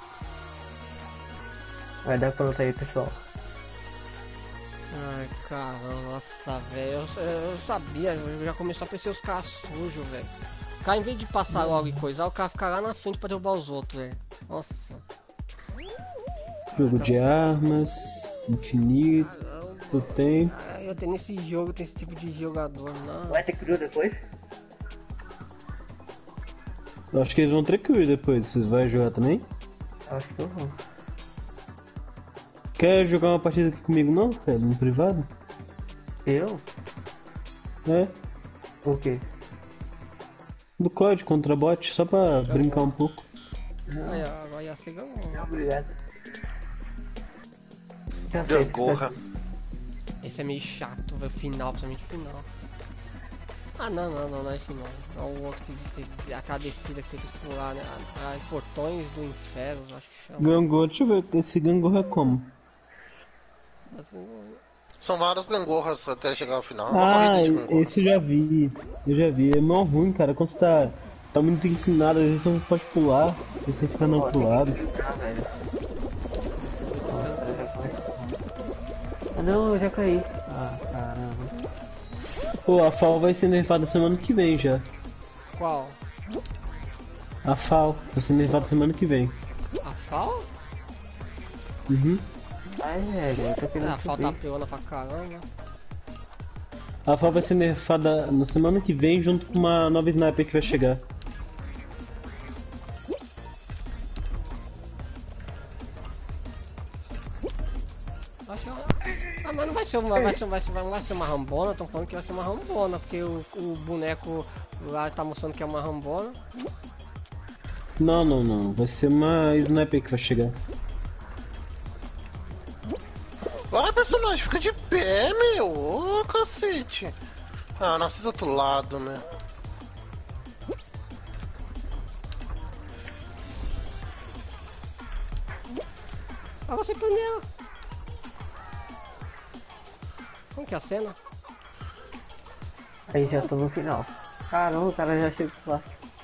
Vai dar pronto aí, pessoal. Ai, caramba, nossa, velho. Eu, eu sabia, eu já começou a aparecer os caras sujos, velho. O cara, em vez de passar logo e coisar, o cara fica lá na frente pra derrubar os outros, velho. Nossa. Jogo de armas, infinito, tempo. Ah, eu tenho nesse jogo, tem esse tipo de jogador, não. Vai ter cru depois? Eu acho que eles vão ter que ir depois. Vocês vão jogar também? Acho que eu vou. Quer jogar uma partida aqui comigo não, velho? No privado? Eu? É? O quê? Do código contra bot, só pra brincar um pouco. Aí, ó, agora ia ser ganhou. Obrigado. Já sei. Gangorra. Esse é meio chato, velho. Final, principalmente final. Ah, não, não, não, não é esse não. É o outro que você, aquela descida que você tem que pular, né? As portões do inferno, acho que chama. Gangorra, deixa eu ver, esse gangorra é como? São várias gangorras até chegar ao final. É uma Ah, corrida de gangorras. esse eu já vi. Eu já vi. É mó ruim, cara. Quando você tá, tá muito inclinado, às vezes você não pode pular. Você fica no outro lado. Ah, velho. Ah, não, eu já caí. Ah, caramba. Pô, a F A O vai ser nerfada semana que vem já. Qual? A F A O vai ser nerfada semana que vem. A Fal? Uhum. Ai, velho, eu tô querendo A Fal tá subir. peona pra caramba. A F A O vai ser nerfada na semana que vem junto com uma nova sniper que vai chegar. Acho que... Ah, mas não vai ser uma, vai ser, vai ser, não vai ser uma rambona, estão falando que vai ser uma rambona, porque o, o boneco lá tá mostrando que é uma rambona. Não, não, não. Vai ser uma sniper que vai chegar. Vai, personagem, fica de pé, meu. Ô, cacete. Ah, nasci do outro lado, né? Ah, você primeiro. Como que é a cena? Aí já tô no final. Caramba, o cara já chegou lá.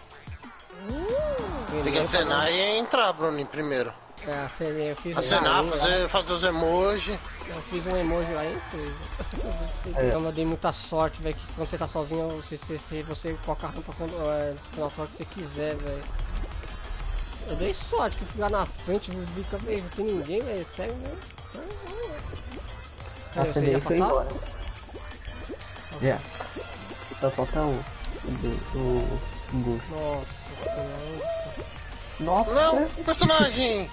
Tem que acenar e entrar, Bruno, primeiro. É, acenei, eu fiz Acenar, um fazer, fazer os emojis. Eu fiz um emoji lá em tudo. Então eu dei muita sorte, velho, que quando você tá sozinho, você, você, você, você coloca a rampa quando é, na hora que você quiser, velho. Eu dei sorte que eu fui lá na frente, vi que não tem ninguém, velho, sério mesmo. Nossa, Você daí ia foi passar? embora. Já. Só falta um. Do, o Ghost. Nossa senhora. Nossa! Não, personagem!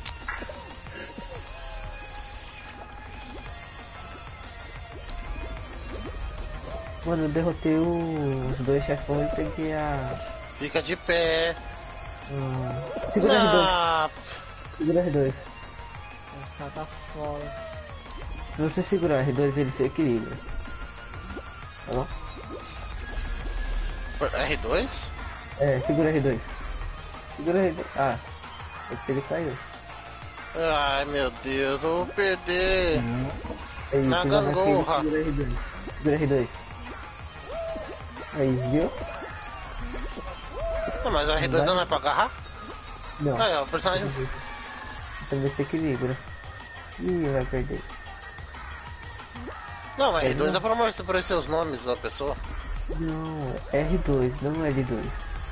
Mano, eu derrotei os dois chefões e peguei a. Fica de pé. Hum, segura R dois. Ah, Segura R dois. Esse cara tá fora. Se você segurar R dois, ele se equilibra. Tá bom? R dois? É, segura R dois. Segura R dois. Ah, é que ele caiu. Ai, meu Deus, eu vou perder. Aí, Na você vai naquele, gangorra. Segura R dois. Segura R dois. Aí, viu? Não, mas a R dois não é pra agarrar? Não. Aí, ó, o personagem. Também se equilibra. Ih, vai perder. Não, R dois é pra mostrar pra os nomes da pessoa. Não, R dois, não L dois.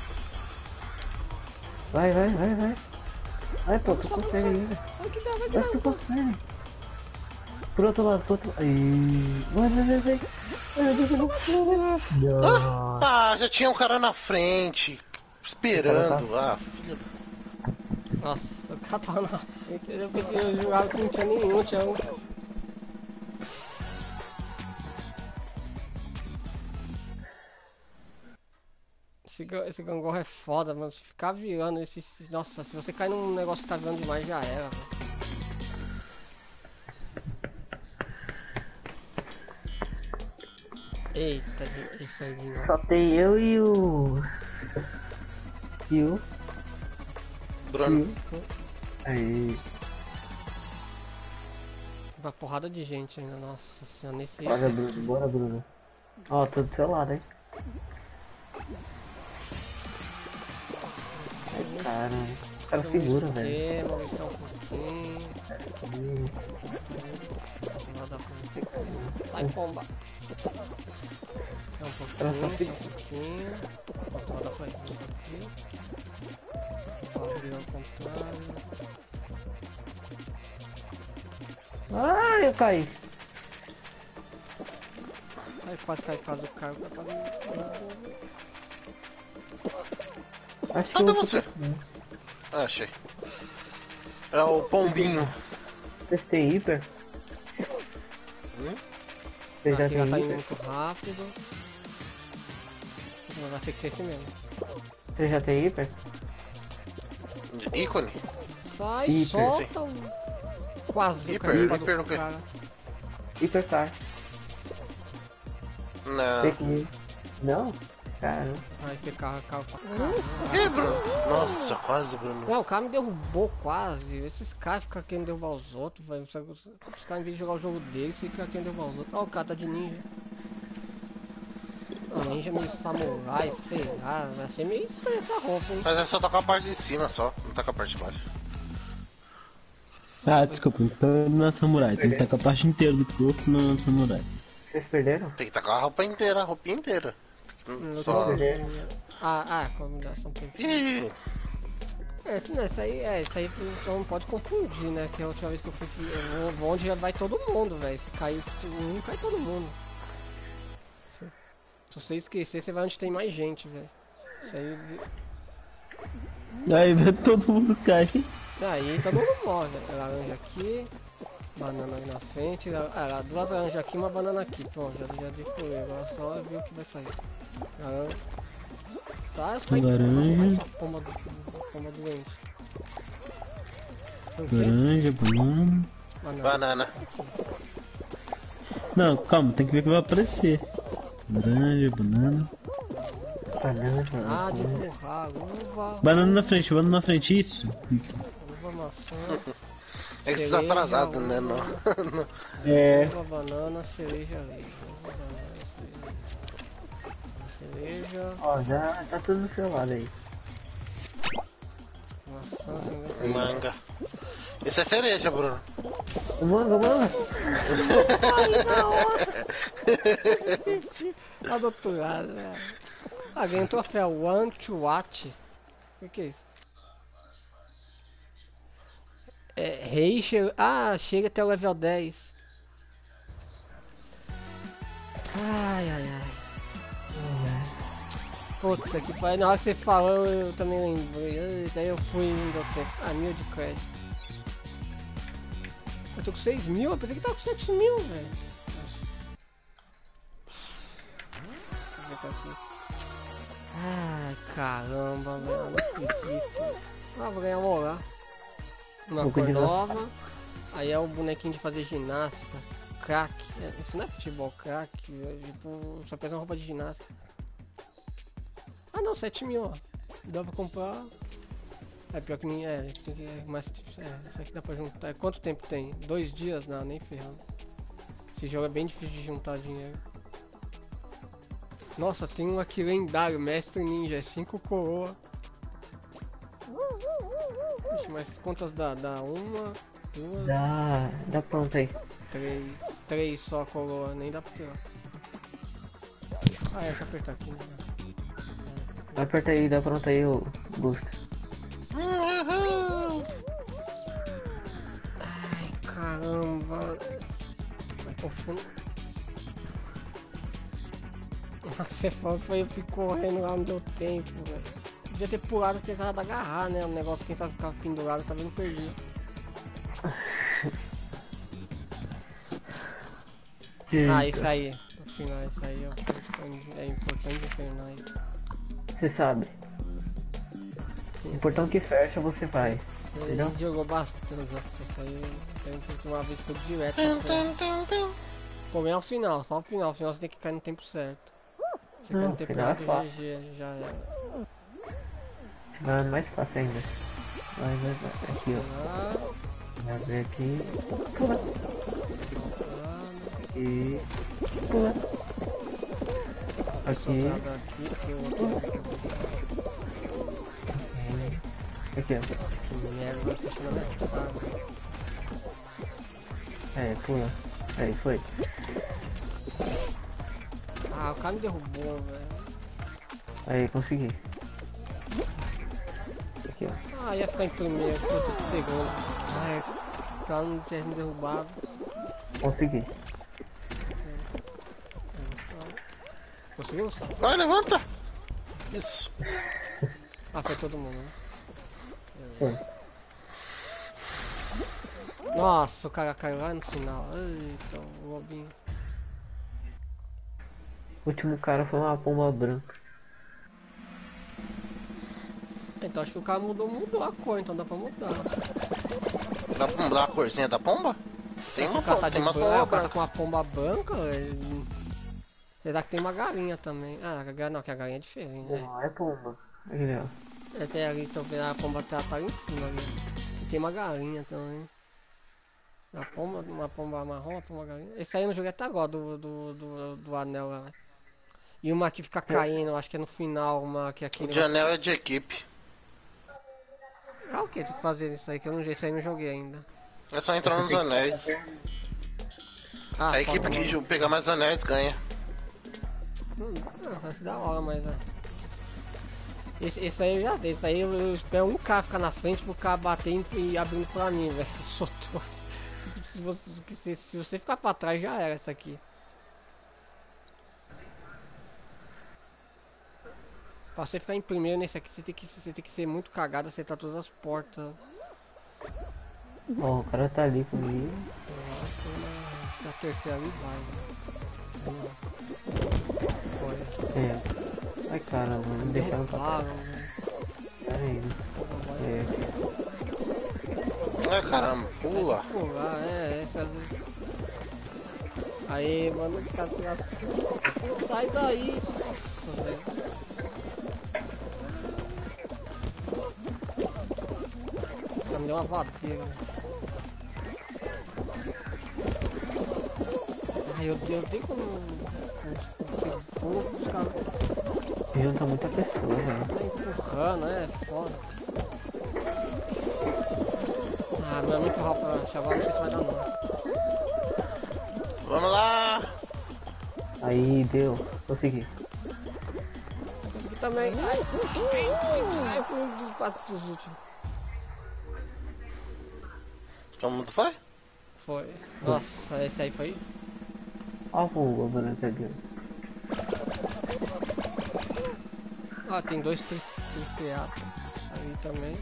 Vai, vai, vai, vai. Vai, pô, tu consegue ainda. Vai que dá, vai que Vai, dá. tu consegue. Pro outro lado, pro outro lado. Aí. Vai, vai, vai, vai. Ai, Deus, eu não vou. Nossa. Ah, já tinha um cara na frente, esperando. Ah, filho da... Nossa, o cara tava na frente. Eu pensei que eu jogava que não tinha nenhum, tinha um. Esse, ga- esse gangorra é foda, mano. Se ficar virando esse. esse- Nossa, se você cair num negócio que tá virando demais, já era, velho. Eita, de- isso aí de novo. Só tem eu e o. E o. Bruno. Aí. Uma porrada de gente ainda, nossa senhora, nesse. Bora, Bruno, bora, Bruno. Ó, tô do seu lado, hein? Ai, caramba. O cara segura, velho. Esquema, vou esperar um pouquinho. Nada pra... Sai, pomba. Esperar um Ela só pouquinho, só um pouquinho. Nossa, nada pra isso aqui. Vou abrir ao contrário. Ai, eu caí. Ai, quase cai por causa do carro. Tá quase... Acho que Cadê eu você? Ah, achei. É o pombinho. Vocês têm hiper? Hum? Vocês já Aqui já têm tá indo hiper? muito rápido. Mas vai ter que ser esse mesmo. Você já tem hiper? Ícone? Sai, Hiper, solta um... Quase o Hiper, cara do hiper no quê? cara. Hipercar. Não. Fake news. Não? Caramba. Ah, esse carro, carro pra Ih, Bruno. Nossa, quase, Bruno. Não, o cara me derrubou quase. Esses caras ficam querendo derrubar os outros, velho. Os os caras, em vez de jogar o jogo deles, ficam querendo derrubar os outros. Ó, o cara tá de ninja. Ah, ninja meio samurai, sei lá. Vai ser meio estranho essa roupa, hein? Mas é só tocar a parte de cima só, não toca a parte de baixo. Ah, desculpa, então não é samurai. Tem que tacar a parte inteira do corpo, senão não é samurai. Vocês perderam? Tem que tacar a roupa inteira, a roupinha inteira. Eu Só. tô vendo. Ah, ah, combinação perfeita. Ih, É, isso não, isso aí, é, isso aí tu não pode confundir, né? Que a última vez que eu fui, eu vou onde já vai todo mundo, velho. Se cair um, cai todo mundo. Se, se você esquecer, você vai onde tem mais gente, velho. Isso aí. Aí vai todo mundo cai. Aí todo mundo morre, velho. Laranja aqui, banana aí na frente. Ah, lá, duas laranjas aqui e uma banana aqui. Pronto, já, já decorei. Agora só ver o que vai sair. Laranja. Sai, sai, Laranja. sai, pomba, pomba doente. O quê? Laranja, banana. Banana. banana. Não, calma, tem que ver o que vai aparecer. Laranja, banana. Banana, Ah, de banana. empurrar, uva, Banana na frente, banana na frente, isso. Isso. uva, maçã, É que você tá cereja, atrasado, né? Não. uva, É. uva, banana, cereja, leite. Uva, banana, cereja, cereja, Ó, já tá tudo no seu lado aí. maçã, cereja. Manga. Isso é cereja, Bruno. Manga, manga. Tá do outro lado, né? Ah, ganhei um troféu, One to Watch. O que é isso? É, rei, che... ah, chega até o level dez. Ai, ai, ai. Puta que pariu, na hora que você falou eu também lembrei. Ai, daí eu fui indo até. Ah, mil de crédito. Eu tô com seis mil, eu pensei que tava com sete mil, velho. Deixa eu ver tá aqui. Ai, caramba, velho, eu não acredito. Ah, vou ganhar moral. Uma Pouco cor de nova. Aí é o bonequinho de fazer ginástica. Crack. É, isso não é futebol, crack. É, tipo, só pega uma roupa de ginástica. Ah não, sete mil, ó. Dá pra comprar. É pior que nem. É, tem que. É, mas, é, isso aqui dá pra juntar. É, quanto tempo tem? Dois dias? Não, nem ferrando. Esse jogo é bem difícil de juntar dinheiro. Nossa, tem um aqui lendário, Mestre Ninja, é cinco coroa. Ixi, mas quantas dá? Dá uma, duas, Dá, dá pronto aí. três. Três só a coroa, nem dá pra tirar. Ah, é, deixa eu apertar aqui. Né? Aperta aí, dá pronto aí o booster. Ai, caramba. Vai confundo. Você falou, foi eu fui correndo lá, não deu tempo, velho. Podia ter pulado e tentado agarrar, né? O negócio, quem sabe ficava pendurado, tá vendo, perdi. Ah, isso aí. No final, isso aí ó, é importante infernal. Você sabe. O portão que fecha, você vai. Ele Entendeu? jogou bastante, nossa, isso aí. Eu uma vez foi direto. pra- Pô, é o final, só o final. O final você tem que cair no tempo certo. Você cai Não, no tempo final é errado, fácil. G G, já era. Vai é mais fácil ainda. Vai, vai, vai. Aqui, ó. Lá, Vai ver aqui. Pula. lá, E. Pula. Aqui. sobrado aqui, que o outro. Aqui, ó. Que merda, vai fechando a minha cara. É, pula. Aí, foi. Ah, o cara me derrubou, velho. Aí, consegui. Aqui, ó. Ah, ia ficar em primeiro, puta que segundo. Ai, o cara não tinha me derrubado. Consegui. Conseguiu? Só? Vai, levanta! Isso. Ah, foi todo mundo, né? Foi. Nossa, o cara caiu lá no final. Eita, o lobinho. O último cara foi uma pomba branca. Então acho que o cara mudou, mudou a cor, então dá pra mudar. Dá pra mudar a corzinha da pomba? Tem uma O cara pomba, tá tem de umas branco, pombas o cara tá brancas. com uma pomba branca, ele... Será que tem uma galinha também? Ah, a galinha não, que a galinha é diferente, né? Não, é pomba. Aqui, ó. É, tem ali, tô vendo a pomba tá, tá ali em cima ali. E tem uma galinha também. Uma pomba, uma pomba marrom, uma pomba galinha. Esse aí eu não joguei até agora do, do, do, do anel lá. E uma que fica caindo, acho que é no final, uma que é aquele O de anel é de equipe. Ah, o que tem que fazer isso aí? Que eu não, esse aí eu não joguei ainda. É só entrar nos anéis. Ah, A equipe fala, que pegar mais anéis ganha. Hum, ah, vai ser da hora, mas é. Esse, esse aí eu já dei, esse aí eu, eu espero um cara ficar na frente pro cara batendo e abrindo pra mim, velho. Soltou. Se você, se, se você ficar pra trás já era essa aqui. Pra você ficar em primeiro nesse aqui, você tem que, você tem que ser muito cagado, acertar todas as portas. Ó, o cara tá ali comigo. Nossa, na terceira ali vai, velho. Olha. É. Ai caramba, não deixaram pra trás. Claro, velho. Pera aí. É. Ai caramba, pula. Pular, é, essa. Aí, mano, o cara se lascou. Sai daí, nossa, velho. Já me deu uma vadeira. Ai, eu eu dei quando. Os caras Junta muita pessoa, velho. tá empurrando, é foda. Ah, meu amigo empurrar pra chavar, não sei se vai dar não. Vamos lá. Aí, deu. Consegui. Aqui também. Ai, ai, foi um dos quatro dos últimos. Todo mundo foi? Foi. Nossa, esse aí foi. Ó, o branco ali. Ah, tem dois teatros aí também.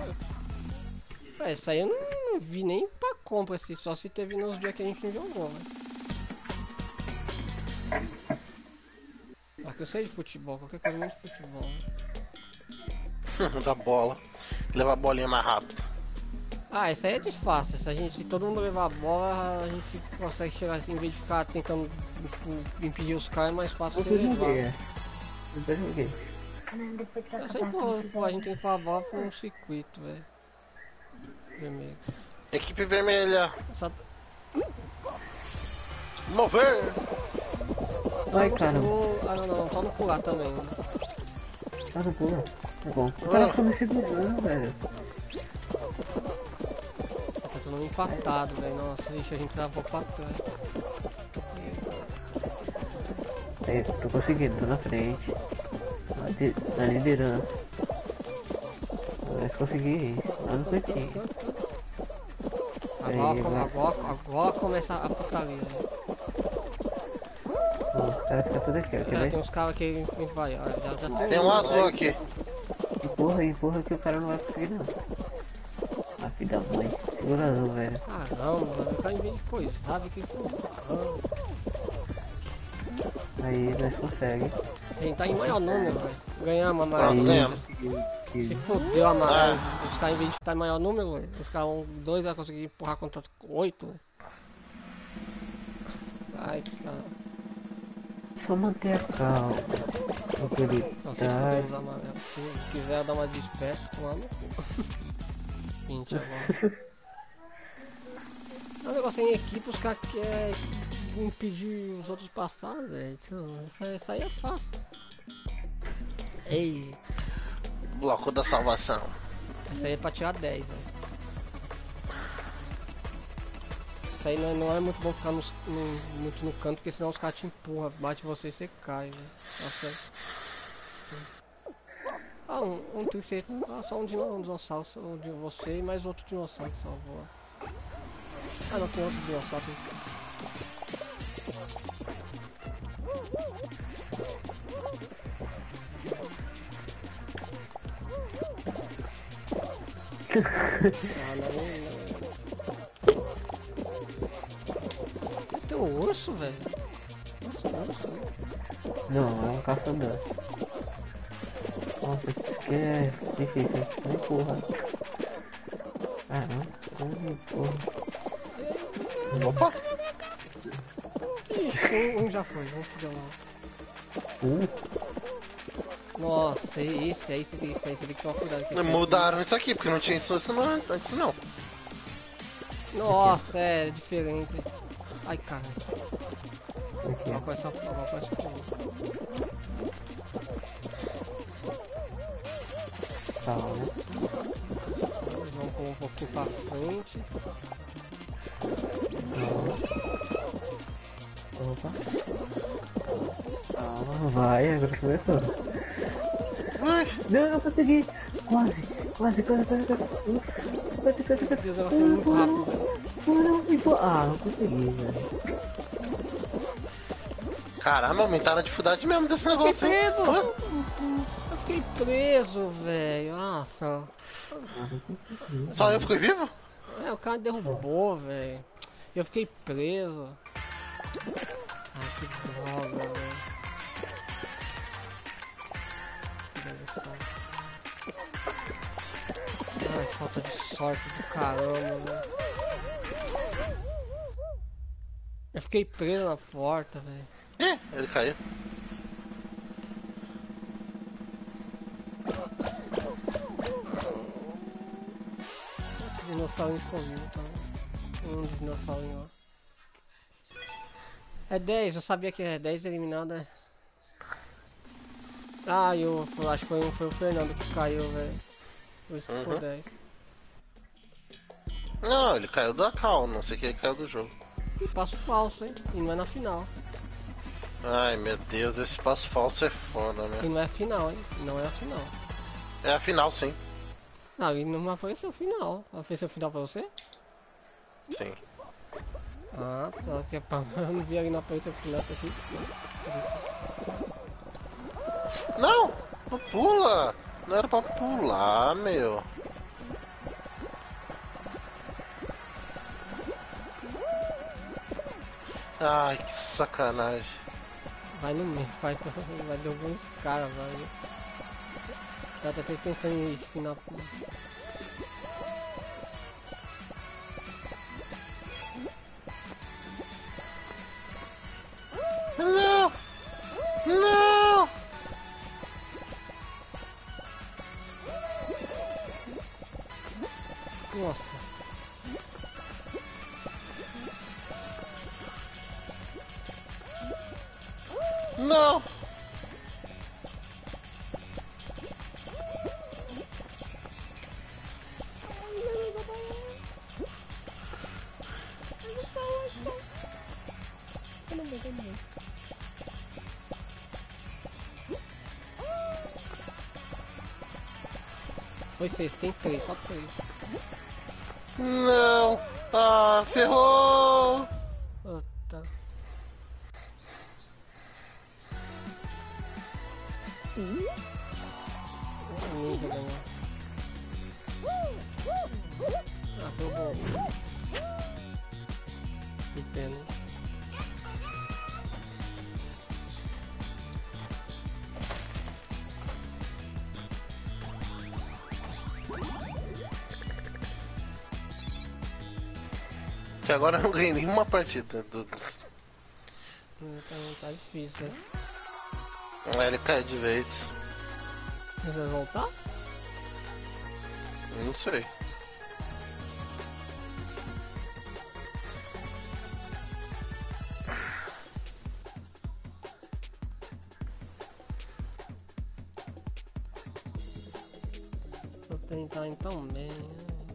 É, esse aí eu não vi nem pra compra, assim, só se teve nos dias que a gente não jogou, né? Aqui eu sei de futebol, qualquer coisa muito de futebol. Né? Da bola. Levar a bolinha mais rápido. Ah, esse aí é desfácil. Se a gente, se todo mundo levar a bola, a gente consegue chegar assim, em vez de ficar tentando tipo, impedir os caras, é mais fácil você Eu levar. joguei. Eu joguei. Eu sei, pô, pô, a gente tem que falar com um circuito, velho. Vermelho. Equipe vermelha. Só... Mover. Ai, só cara. no- Ah, não, não, só no pular também. Né? Tá no pulo. Tá bom. O cara ficou me segurando, velho. Tá todo mundo empatado, velho. Nossa, ixi, a gente travou pra trás. Aí, tô conseguindo, tô na frente. Na, de, na liderança. Agora eu consegui ir. Lá no cantinho. Agora, Aí, come- vai. agora, agora começa a putaria. Né? Ó, os caras ficam tudo aqui, ó. Quer É, ver? tem uns caras que a gente vai, ó, já, já tem, Tem um azul aqui. Empurra, empurra que o cara não vai conseguir não. Ah, filho da mãe. Segura azul, velho. Caramba, o cara em vez de coisar, vê que empurrando. Aí nós conseguimos. A gente tá em maior número, velho. Ganhamos a Pronto, maior. ganhamos. Se fodeu a maior. Os caras em vez de estar em maior número, véio, os caras um, dois vai conseguir empurrar contra oito. Véio. Ai, que cara. Só manter a calma. Não sei se Autoridade. Deus amarelo. Se quiser dar uma despeça, toma no cu. vinte agora. É um negócio em equipe, os caras querem impedir os outros passar, velho. Isso aí é fácil. Ei, Bloco da salvação. isso aí é pra tirar dez, velho. Isso aí não é, não é muito bom ficar nos- no, muito no canto, porque senão os caras te empurram, bate você e você cai, velho. Nossa. Ah, um, um tricep, ah, só um, dino, um dinossauro, só um de você e mais outro dinossauro que salvou. Ah, não, tem outro dinossauro. Tem... Ah, não, não. Tem um urso, velho. Nossa, um urso, né? Não, é um caçador. Nossa, isso aqui é difícil. Não empurra. Caramba, não empurra. Opa! Ixi, um, um já foi, vamos seguir lá. Uh, Nossa, esse aí, esse aí, esse aí, você tem que tomar cuidado. que esse Mudaram isso aqui, porque não tinha isso isso não, antes não. aqui- Nossa, é diferente. Ai, cara. aqui, Uma ó. coisa só, uma coisa só. Calma. Vamos pôr um pouquinho pra frente. Opa. Calma, vai, agora começou. Ui, Não, não consegui. Quase, quase, quase, quase, quase. Uh, Quase, quase, quase. Deus, ela foi muito rápido, velho. Não, não, não, ah, não consegui, velho. caramba, aumentaram a dificuldade mesmo desse Eu negócio, fiquei hein? preso! Hã? Eu fiquei preso, velho. Nossa. Só eu fiquei vivo? É, o cara derrubou, velho. Eu fiquei preso. Ai, que droga, velho. Ai, falta de sorte do caramba, velho. Eu fiquei preso na porta, velho. Ih, ele caiu. Dinossauro escondido, tá? Um dinossaurinho lá. É dez, eu sabia que é dez eliminado, é. Ah, eu acho que foi, foi o Fernando que caiu, velho. Por isso que ficou Uhum. dez. Não, ele caiu da cal, não sei que ele caiu do jogo. Passo falso, hein? E não é na final. Ai meu Deus, esse passo falso é foda, E né? não é final, hein? Não é a final. É a final sim. Ah, e não apareceu final. Apareceu final pra você? Sim. Ah, tá. Que é pra... Eu não vi ali na apareceu final aqui. Não! Não pula! Não era pra pular, meu. Ai, que sacanagem. Vai no meio, vai, vai derrubar uns caras, vai. Eu tô até pensando em ir final. Não! Não! Nossa. Não! Foi seis, tem três, só três. Não! Ah, ferrou! Oh, tá. O ninja ganhou. Ah, foi bom. Que pena. Até agora eu não ganhei nenhuma partida. Do... Hum, Tá, tá difícil, né? Ah, ele cai de vez. Você vai voltar? Não sei. Vou tentar então bem. né?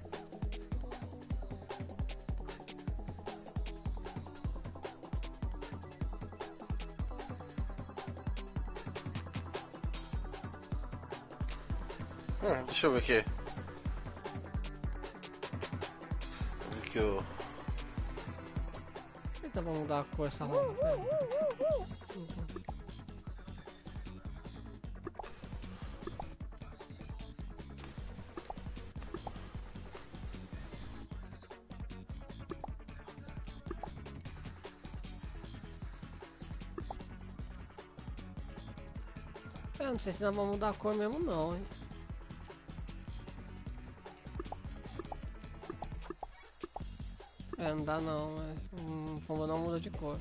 Hum, deixa eu ver aqui. O que eu... Então vamos mudar a cor essa roupa. É, não sei se nós vamos mudar a cor mesmo não, hein. É, não dá não, é. Hum, pomba não muda de cor.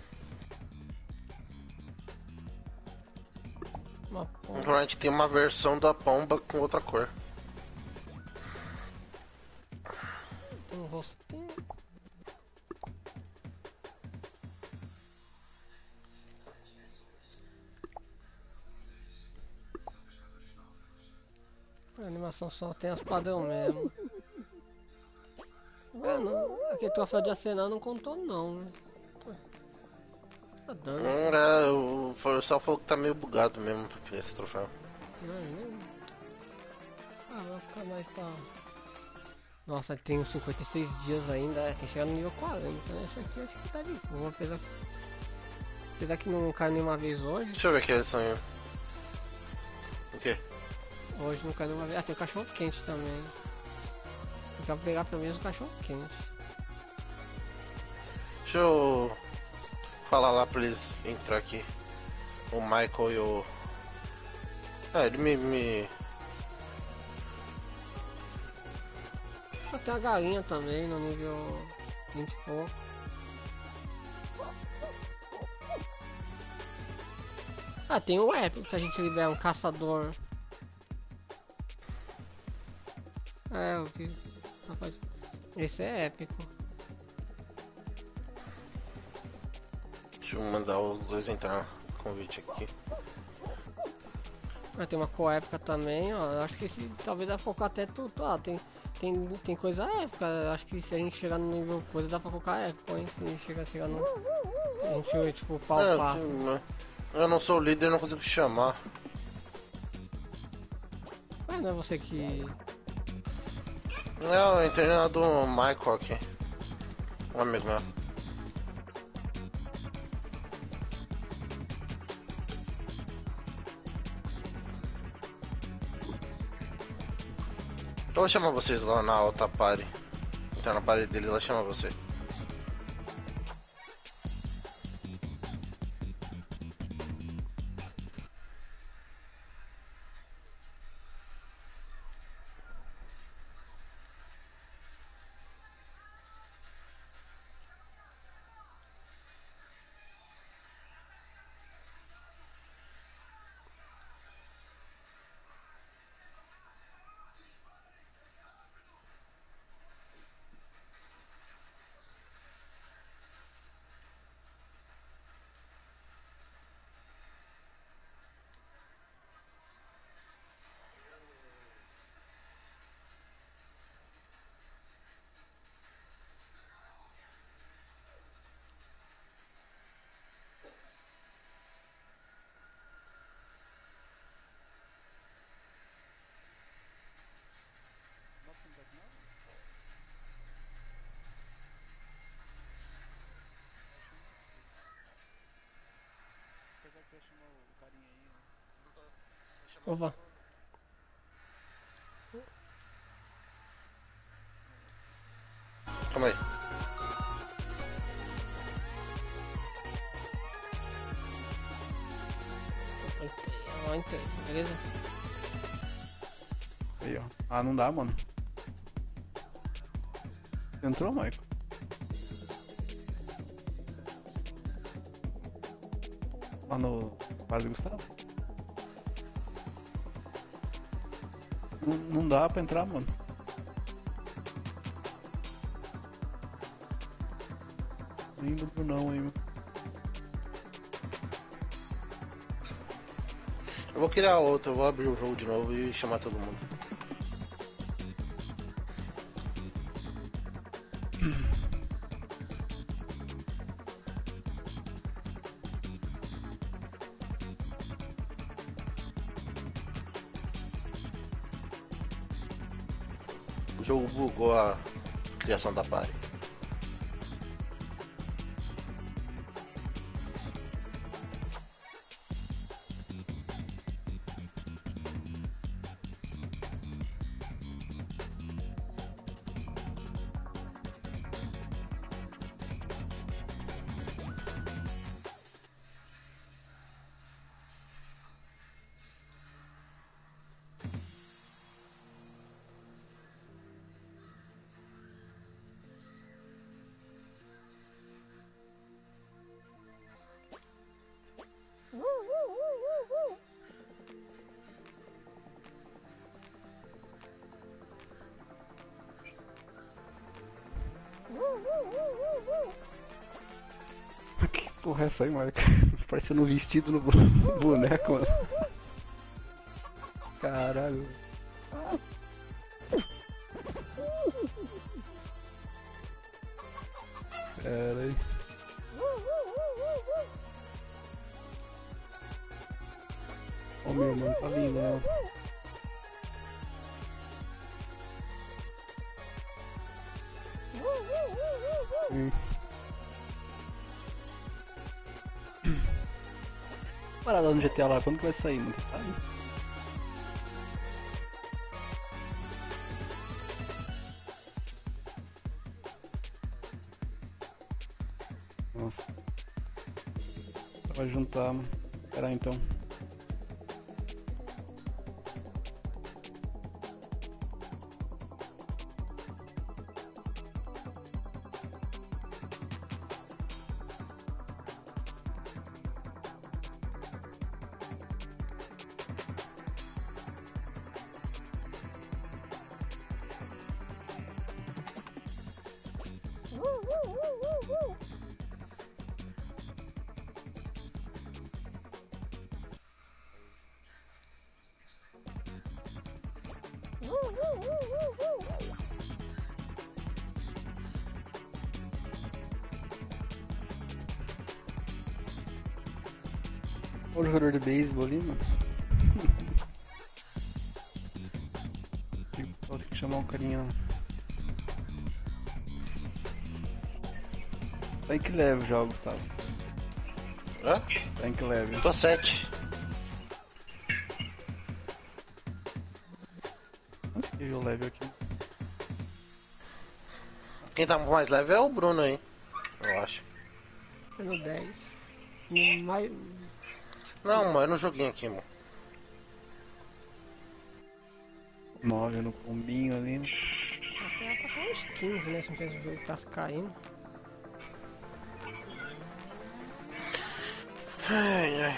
Uma pomba. Então a gente tem uma versão da pomba com outra cor. Tem um rostinho. A animação só tem as padrão mesmo. É, não, aquele troféu de acenar não contou não, né? Tá dando. Hum, é, o Forçal falou que tá meio bugado mesmo esse troféu. Não, ah, vai ficar mais pra... Nossa, tem uns cinquenta e seis dias ainda, é, tem que chegar no nível quarenta, então esse aqui acho que tá de boa, apesar, apesar que não cai nenhuma vez hoje. Deixa eu ver aqui a sonho. O quê? Hoje não cai nenhuma vez. Ah, tem o cachorro quente também. Eu quero pegar pelo menos o cachorro quente. Deixa eu falar lá pra eles entrar aqui. O Michael e o... É, ele me... me... Ah, tem a galinha também no nível vinte e pouco. Ah, tem o épico que a gente libera um caçador. É, o que... Rapaz, esse é épico. Deixa eu mandar os dois entrar no convite aqui. Ah, tem uma coépica também, ó. Eu acho que esse talvez dá pra colocar até tudo. Ah, tem, tem, tem coisa épica. Eu acho que se a gente chegar no nível coisa dá pra colocar épico, hein? Se a gente chegar, chegar no. A gente tipo palpar. É, eu não sou o líder, não consigo chamar. Mas não é você que. Não, eu entrei na do Michael aqui. Um amigo meu. Eu vou chamar vocês lá na alta party. Entrar na party dele lá, chama você. Opa. Calma aí. Entrei, ó, entrei, beleza? Aí, ó. Ah, não dá, mano. Entrou, Michael? Lá no Padre Gustavo? Não, não dá pra entrar, mano. Indo pro não aí, meu. Eu vou criar outro, eu vou abrir o jogo de novo e chamar todo mundo. O jogo bugou a criação da party. porra é essa aí, moleque? Parecendo um vestido no boneco, mano. Caralho. Pera aí. Ó, meu irmão tá lindo, né? Hum. Parada no G T A lá, quando que vai sair, mano? Sabe? Nossa. Vai juntar, mano. Espera aí, então. Olha o jogador de beisebol ali, mano. Tem que chamar um carinha lá. Tá em que level já, Gustavo? Hã? Tá em que level? Tô sete. Onde que é o level aqui? Quem tá mais leve é o Bruno aí. Eu acho. Tô no dez. No mais... Não, mano, eu não joguei aqui, mano. nove no combinho ali. Até pra uns quinze, né? Se não fez o jogo tá caindo. Ai, ai.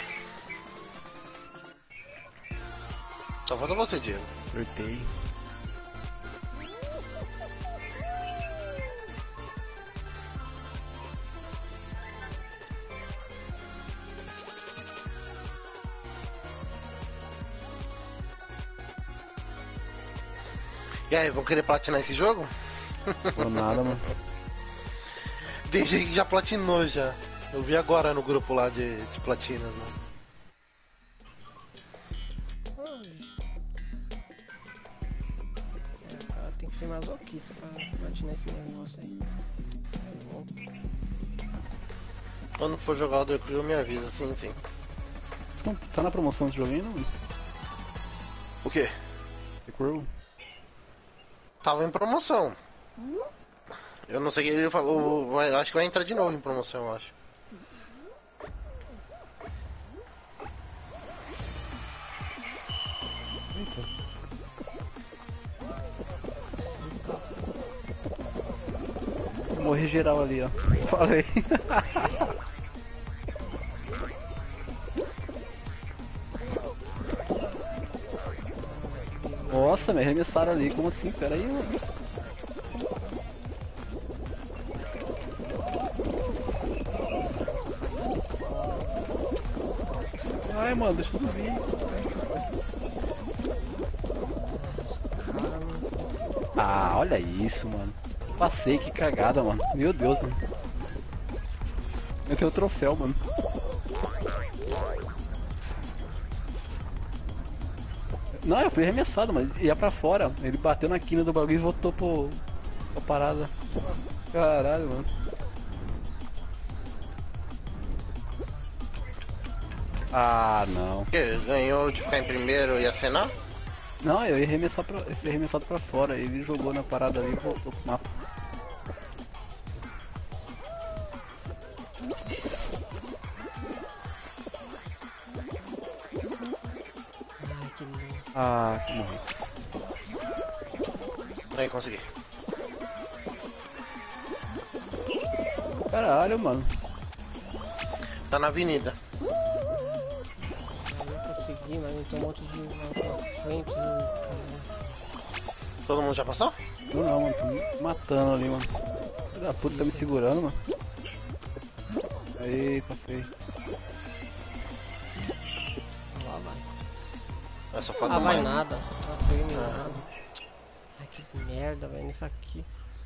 Só falta você, Diego. Acertei. E aí, vão querer platinar esse jogo? Por nada, mano. Tem gente que já platinou já. Eu vi agora no grupo lá de, de platinas, né? É, cara, tem que ser masoquista pra platinar esse negócio aí. É bom. Quando for jogar o The Crew, me avisa, sim, sim. Tá na promoção desse jogo ainda, mano? O quê? The Crew? Tava em promoção. Eu não sei o que ele falou, vai, acho que vai entrar de novo em promoção, eu acho. Vou morrer geral ali, ó. Falei. Nossa, me arremessaram ali, como assim? Pera aí, mano. Ai, mano, deixa eu subir. Ah, olha isso, mano. Passei, que cagada, mano. Meu Deus, mano. Eu tenho o troféu, mano. Não, eu fui arremessado, mas ia pra fora. Ele bateu na quina do bagulho e voltou pro... pra parada. Caralho, mano. Ah, não. Que, ganhou de ficar em primeiro e acenar? Não, eu ia arremessar pra, ia ser arremessado pra fora. Ele jogou na parada ali e voltou pro mapa. Ai, que lindo. Ah, que morri. Aí, consegui. Caralho, mano. Tá na avenida. Aí eu consegui, mas tem um monte de lá pra frente. Né? Todo mundo já passou? Não, não, mano. Tô me matando ali, mano. Filho da puta tá me segurando, mano. Aí, passei. Lá vai. Essa falta Ah, vai mais. nada. Não foi nada. Ai, que merda, velho, nisso aqui.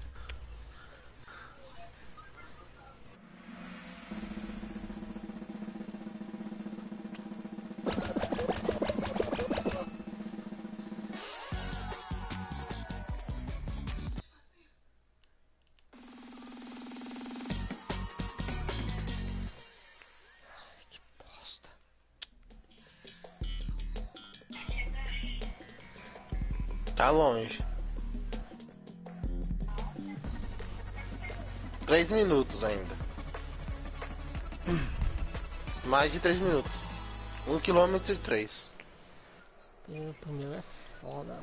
Tá longe. Três minutos ainda. Mais de três minutos. Um quilômetro e três. O primeiro é foda,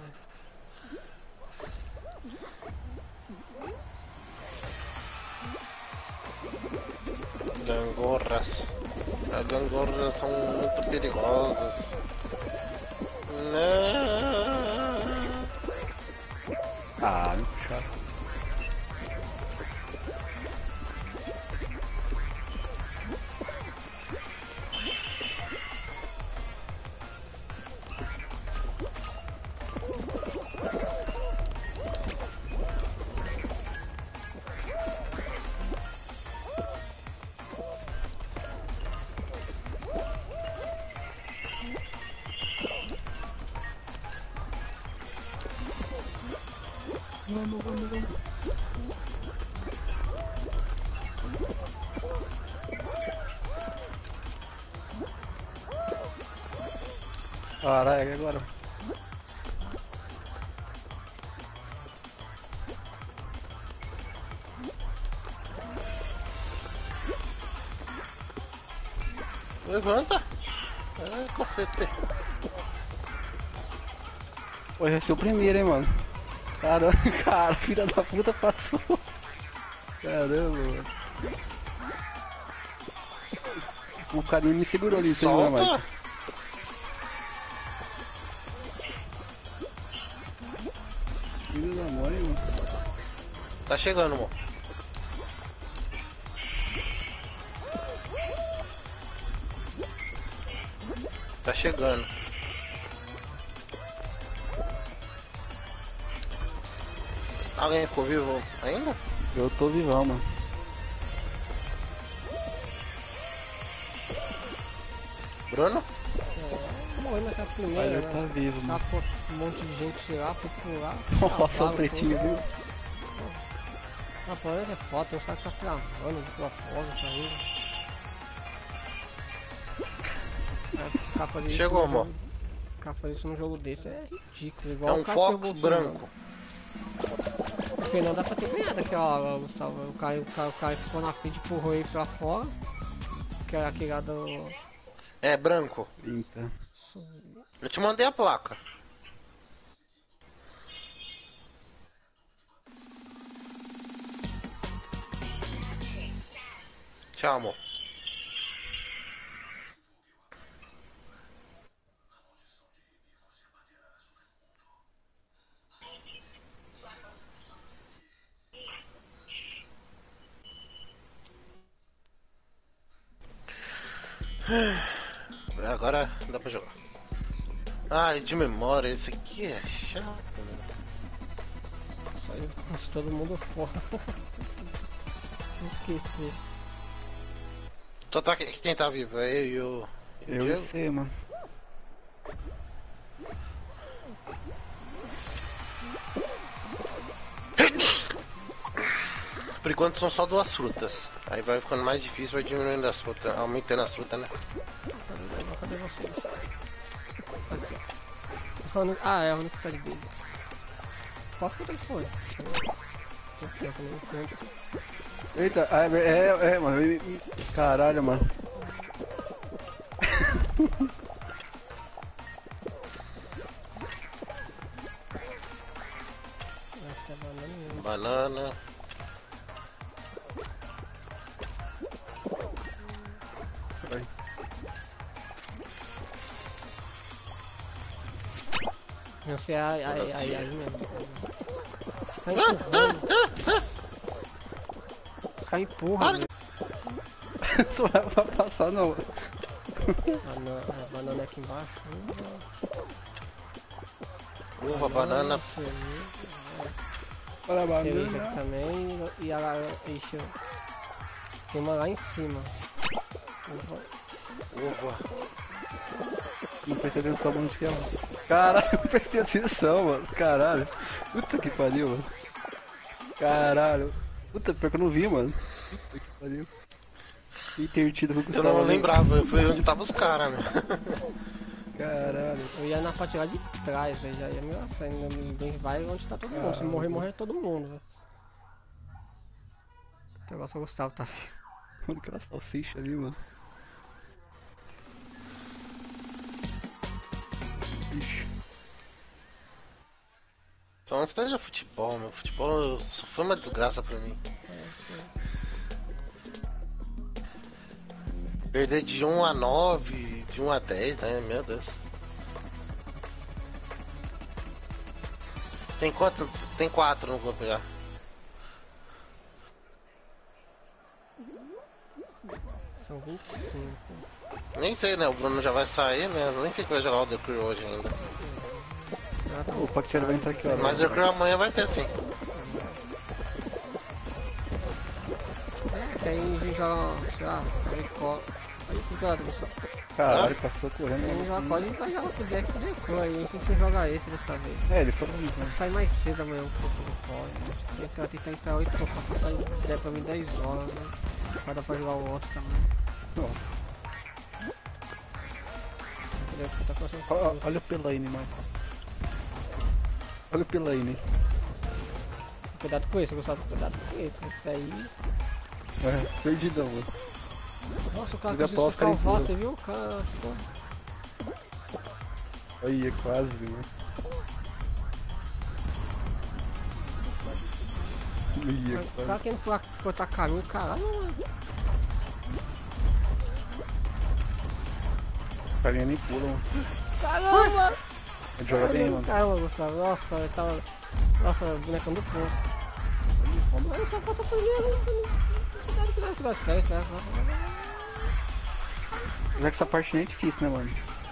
velho. Gangorras. As gangorras são muito perigosas. Não. Ah, me puxaram. Vamos, vamos, vamos. Caralho, agora. Levanta. É, cacete. Pô, esse vai ser o primeiro, hein, mano. Caramba, cara, filha da puta passou. Caramba, mano. O carinha me segurou ali, sem Solta. mais. Filho da mãe, mano. Tá chegando, amor. Tá chegando. Alguém ficou vivo ainda? Eu tô vivão, mano. Bruno? Morreu naquela Mas primeira, ele tá né? vivo, Tá mano. pô, um monte de gente lá, foi por lá. Nossa, o travaram pretinho, tudo. viu? Ah, pô, é foda, tem uns caras que tá travando de pela fora, isso aí. É, ficar fazendo isso Chegou, num amor. jogo- Ficar fazendo isso num jogo desse é ridículo. É Igual um o cara que Fox pegou o branco. O Fernando dá pra ter ganhado aqui, ó, Gustavo. O cara, o cara, o cara ficou na frente, empurrou ele pra fora. Que era aquele lá do. É, branco. Eita. Eu te mandei a placa. Tchau, amor. Agora dá pra jogar. Ai, de memória, esse aqui é chato, né? Aí, todo mundo fora. Esqueci. Só tá, quem tá vivo? É eu e o. Eu Diego? sei, mano. Por enquanto são só duas frutas. Aí vai ficando mais difícil, vai diminuindo as frutas, aumentando as frutas, né? Cadê vocês? Aqui, ó. Ah, é a única que tá de base. Qual fruta que foi? Aqui, ó, como eu sei. Eita, é, é, é, mano. e- e- Caralho, mano. Acho que é banana mesmo. Banana. Vai. Não sei, aí, aí, aí, Melancia. aí mesmo. Tá empurrando. Tá empurra, Ah, velho. Você vai vai passar não. Banana, a banana aqui embaixo. Uva, banana. Cereja, Olha a cereja aqui banana. também. E a laranja. Ixi, tem uma lá em cima. Uva. Uva. Não prestei atenção onde que é, mano. Caralho, eu prestei atenção, mano. Caralho. Puta que pariu, mano. Caralho. Puta, pior que eu não vi, mano. Puta que pariu. Intertido com o Eu Gustavo. não ali. lembrava, eu fui onde tava os caras, né? Caralho. Eu ia na parte lá de trás, aí já ia me lascando. Ninguém vai onde tá todo mundo. Se morrer, morrer todo mundo, velho. O negócio o Gustavo tá vivo. Mano, aquela salsicha ali, mano. Ixi. Então não seja futebol, meu. Futebol só foi uma desgraça pra mim. Perder de um a nove, de um a dez, né? Meu Deus. Tem quanto? Tem quatro, não vou pegar. São vinte e cinco. Nem sei, né? O Bruno já vai sair, né? Eu nem sei que vai jogar o The Crew hoje ainda. Ah, tá. O Pactiano vai entrar aqui, ó. Mas o The Crew amanhã vai ter sim. É, que aí a gente joga, sei lá, aí cola. Aí cuidado, Gustavo. Caralho, passou correndo. Aí já maluco. pode e vai jogar pro deck do Decro aí, a gente joga esse dessa vez. É, ele falou isso, né? Sai mais cedo amanhã um pouco do pode. Tentar, tentar entrar oito horas só pra sair der pra mim dez horas, né? Vai dar pra jogar o outro também. Nossa. Entendeu? Tá passando Ó, ó, por olha o Pelaine, mano. Olha o Pelaine. Cuidado com isso, Gustavo, cuidado com isso. Isso aí. É, perdidão, mano. Nossa, o cara Joga conseguiu pós, se cara, salvar, incrível. você viu? O cara, pô. Aí, é quase, mano. Aí, é O cara quase. querendo pular, cortar caminho, caralho, mano. O carinha nem pula, mano. Caramba! Ele joga bem, mano. Caramba, Gustavo, nossa, eu tava. Nossa, bonecão do posto. Aí só falta primeiro. Cuidado, cuidado, cuidado, cuidado, cuidado. Já que essa parte nem é difícil, né, mano?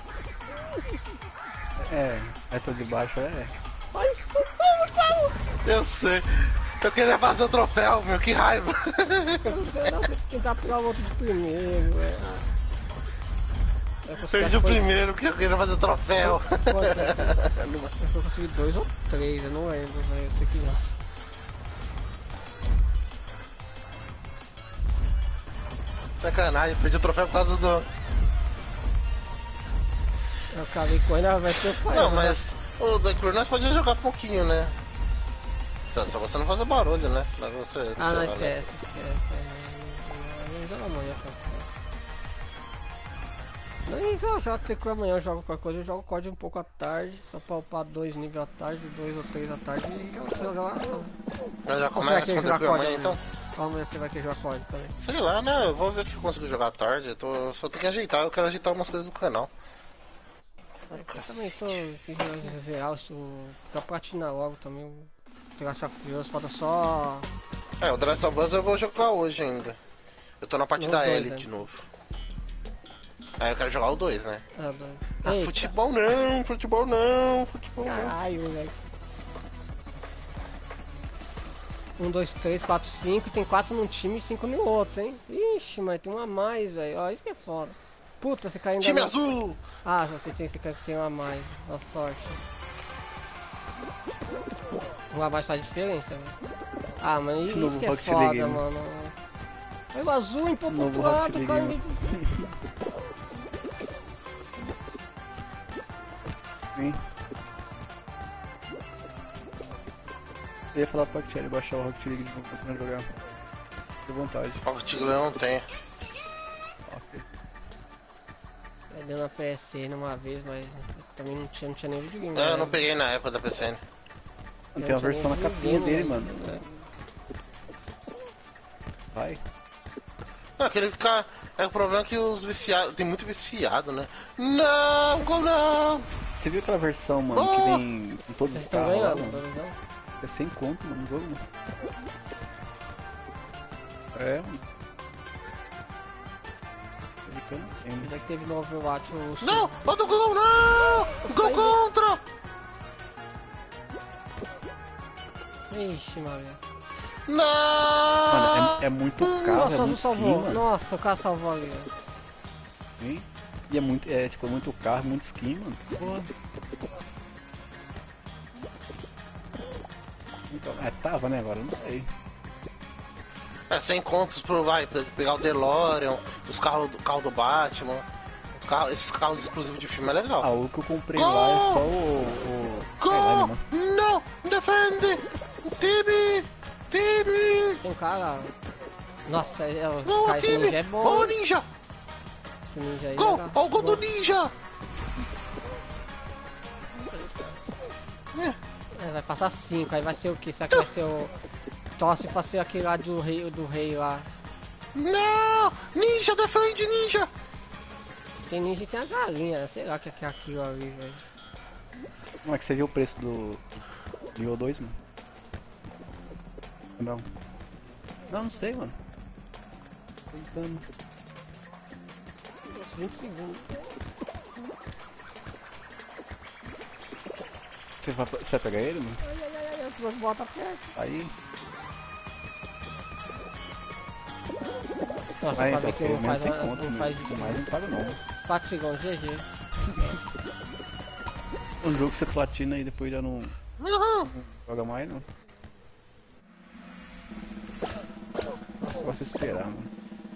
É, essa de baixo é. Ai, Gustavo! Eu sei. Eu queria fazer o troféu, meu, que raiva. Eu não sei tentar pegar o outro de primeiro, velho. Perdi o primeiro, que eu queria fazer o troféu. Eu só consegui dois ou três, eu não lembro, velho. Eu sei que não. Sacanagem, perdi o troféu por causa do. Eu acabei correndo, vai ter pai. Não, mas o The Crew nós podíamos jogar um pouquinho, né? Só, só você não fazer barulho, né? Mas você, Ah, não, sei lá, né? esquece, esquece. É, eu jogo amanhã, cara. Nem já, já ter que amanhã eu jogo qualquer coisa, eu jogo C O D um pouco à tarde, só pra upar dois níveis à tarde, dois ou três à tarde e já você jogar. Nós já Ou você vai começa querer com o The jogar Crew C O D amanhã, então? Ou amanhã você vai querer jogar C O D também. Sei lá, né? Eu vou ver o que eu consigo jogar à tarde. Eu tô, só tenho que ajeitar, eu quero ajeitar umas coisas do canal. Eu também tô querendo zerar o pra platinar logo também o The Last of Us, falta só. É, o The Last of Us eu vou jogar hoje ainda. Eu tô na parte No da dois, L né? de novo. Aí eu quero jogar o dois, né? Ah, dois. Ah, Eita. futebol não, futebol não, futebol não. Caralho, moleque. um, dois, três, quatro, cinco, tem quatro num time e cinco no outro, hein? Ixi, mas tem uma a mais, velho. Ó, isso que é foda. Puta, você caiu ainda. Time não- azul! Ah, você tem, você tem uma a mais. Dá sorte. Um a mais faz diferença, velho. Ah, mas Esse isso novo que é Rocket foda, League, né? mano. Foi o azul, empurrou pro Novo outro Rocket lado, League, cara. né? Sim. Eu ia falar pra Thierry baixar o Rocket League de novo pra jogar. Fique à vontade. Ó, o Tigre não tem. Ok. Eu dei na P S N uma vez, mas também não tinha, não tinha nem videogame. É, eu né? não peguei na época da P C N. Não tem uma tinha versão na nem capinha videogame, dele, né? mano. Vai. Não, aquele cara. É o problema é que os viciados. Tem muito viciado, né? Não, gol não! Você viu aquela versão, mano, Oh! que vem com todos Vocês os estão carros lá, ganhando, mano? não? É sem conto, mano, o jogo, mano. É, mano. Eu não tenho. Apesar que teve no Overwatch o... Não! Ó do gol, não! Gol contra! Ixi, Maria. Não! Mano, é, é muito carro, Nossa, é não muito salvou. skin, mano. Nossa, o cara salvou ali. Hein? E é muito, é tipo, muito carro, muito skin, mano. Porra. Então, é, tava, né, agora, eu não sei. É, cem contos pro, vai, pra pegar o DeLorean, os carros do carro do Batman. Os carros, esses carros exclusivos de filme é legal. Ah, o que eu comprei Gol! lá é só o... o... Gol! Caralho, Não! Defende! Time! Time! Tem um cara... Nossa, é, o Não, cara, esse time! ninja é bom. Ó o hein? ninja! Esse ninja aí Gol! é Ó o gol do bom. ninja! É, vai passar cinco, aí vai ser o que? Será que vai ser o... Torce pra ser aquele lá do rei, do rei lá. Não! Ninja, defende, ninja! Tem ninja e tem a galinha, sei lá o que é aquilo ali, velho. Como é que você viu o preço do... do O dois, mano? Não. Não, não sei, mano. Tô brincando. vinte segundos. Você vai, você vai pegar ele, mano? Ai, ai, ai, ai, as duas botas perto. Aí. Nossa, Aí, pra então, ver que pelo não menos faz, sem a- conta, não né? faz isso. Mais não paga não. quatro segundos, G G. Um jogo que você platina e depois já não Uhum. joga mais, não. Só você esperar, mano.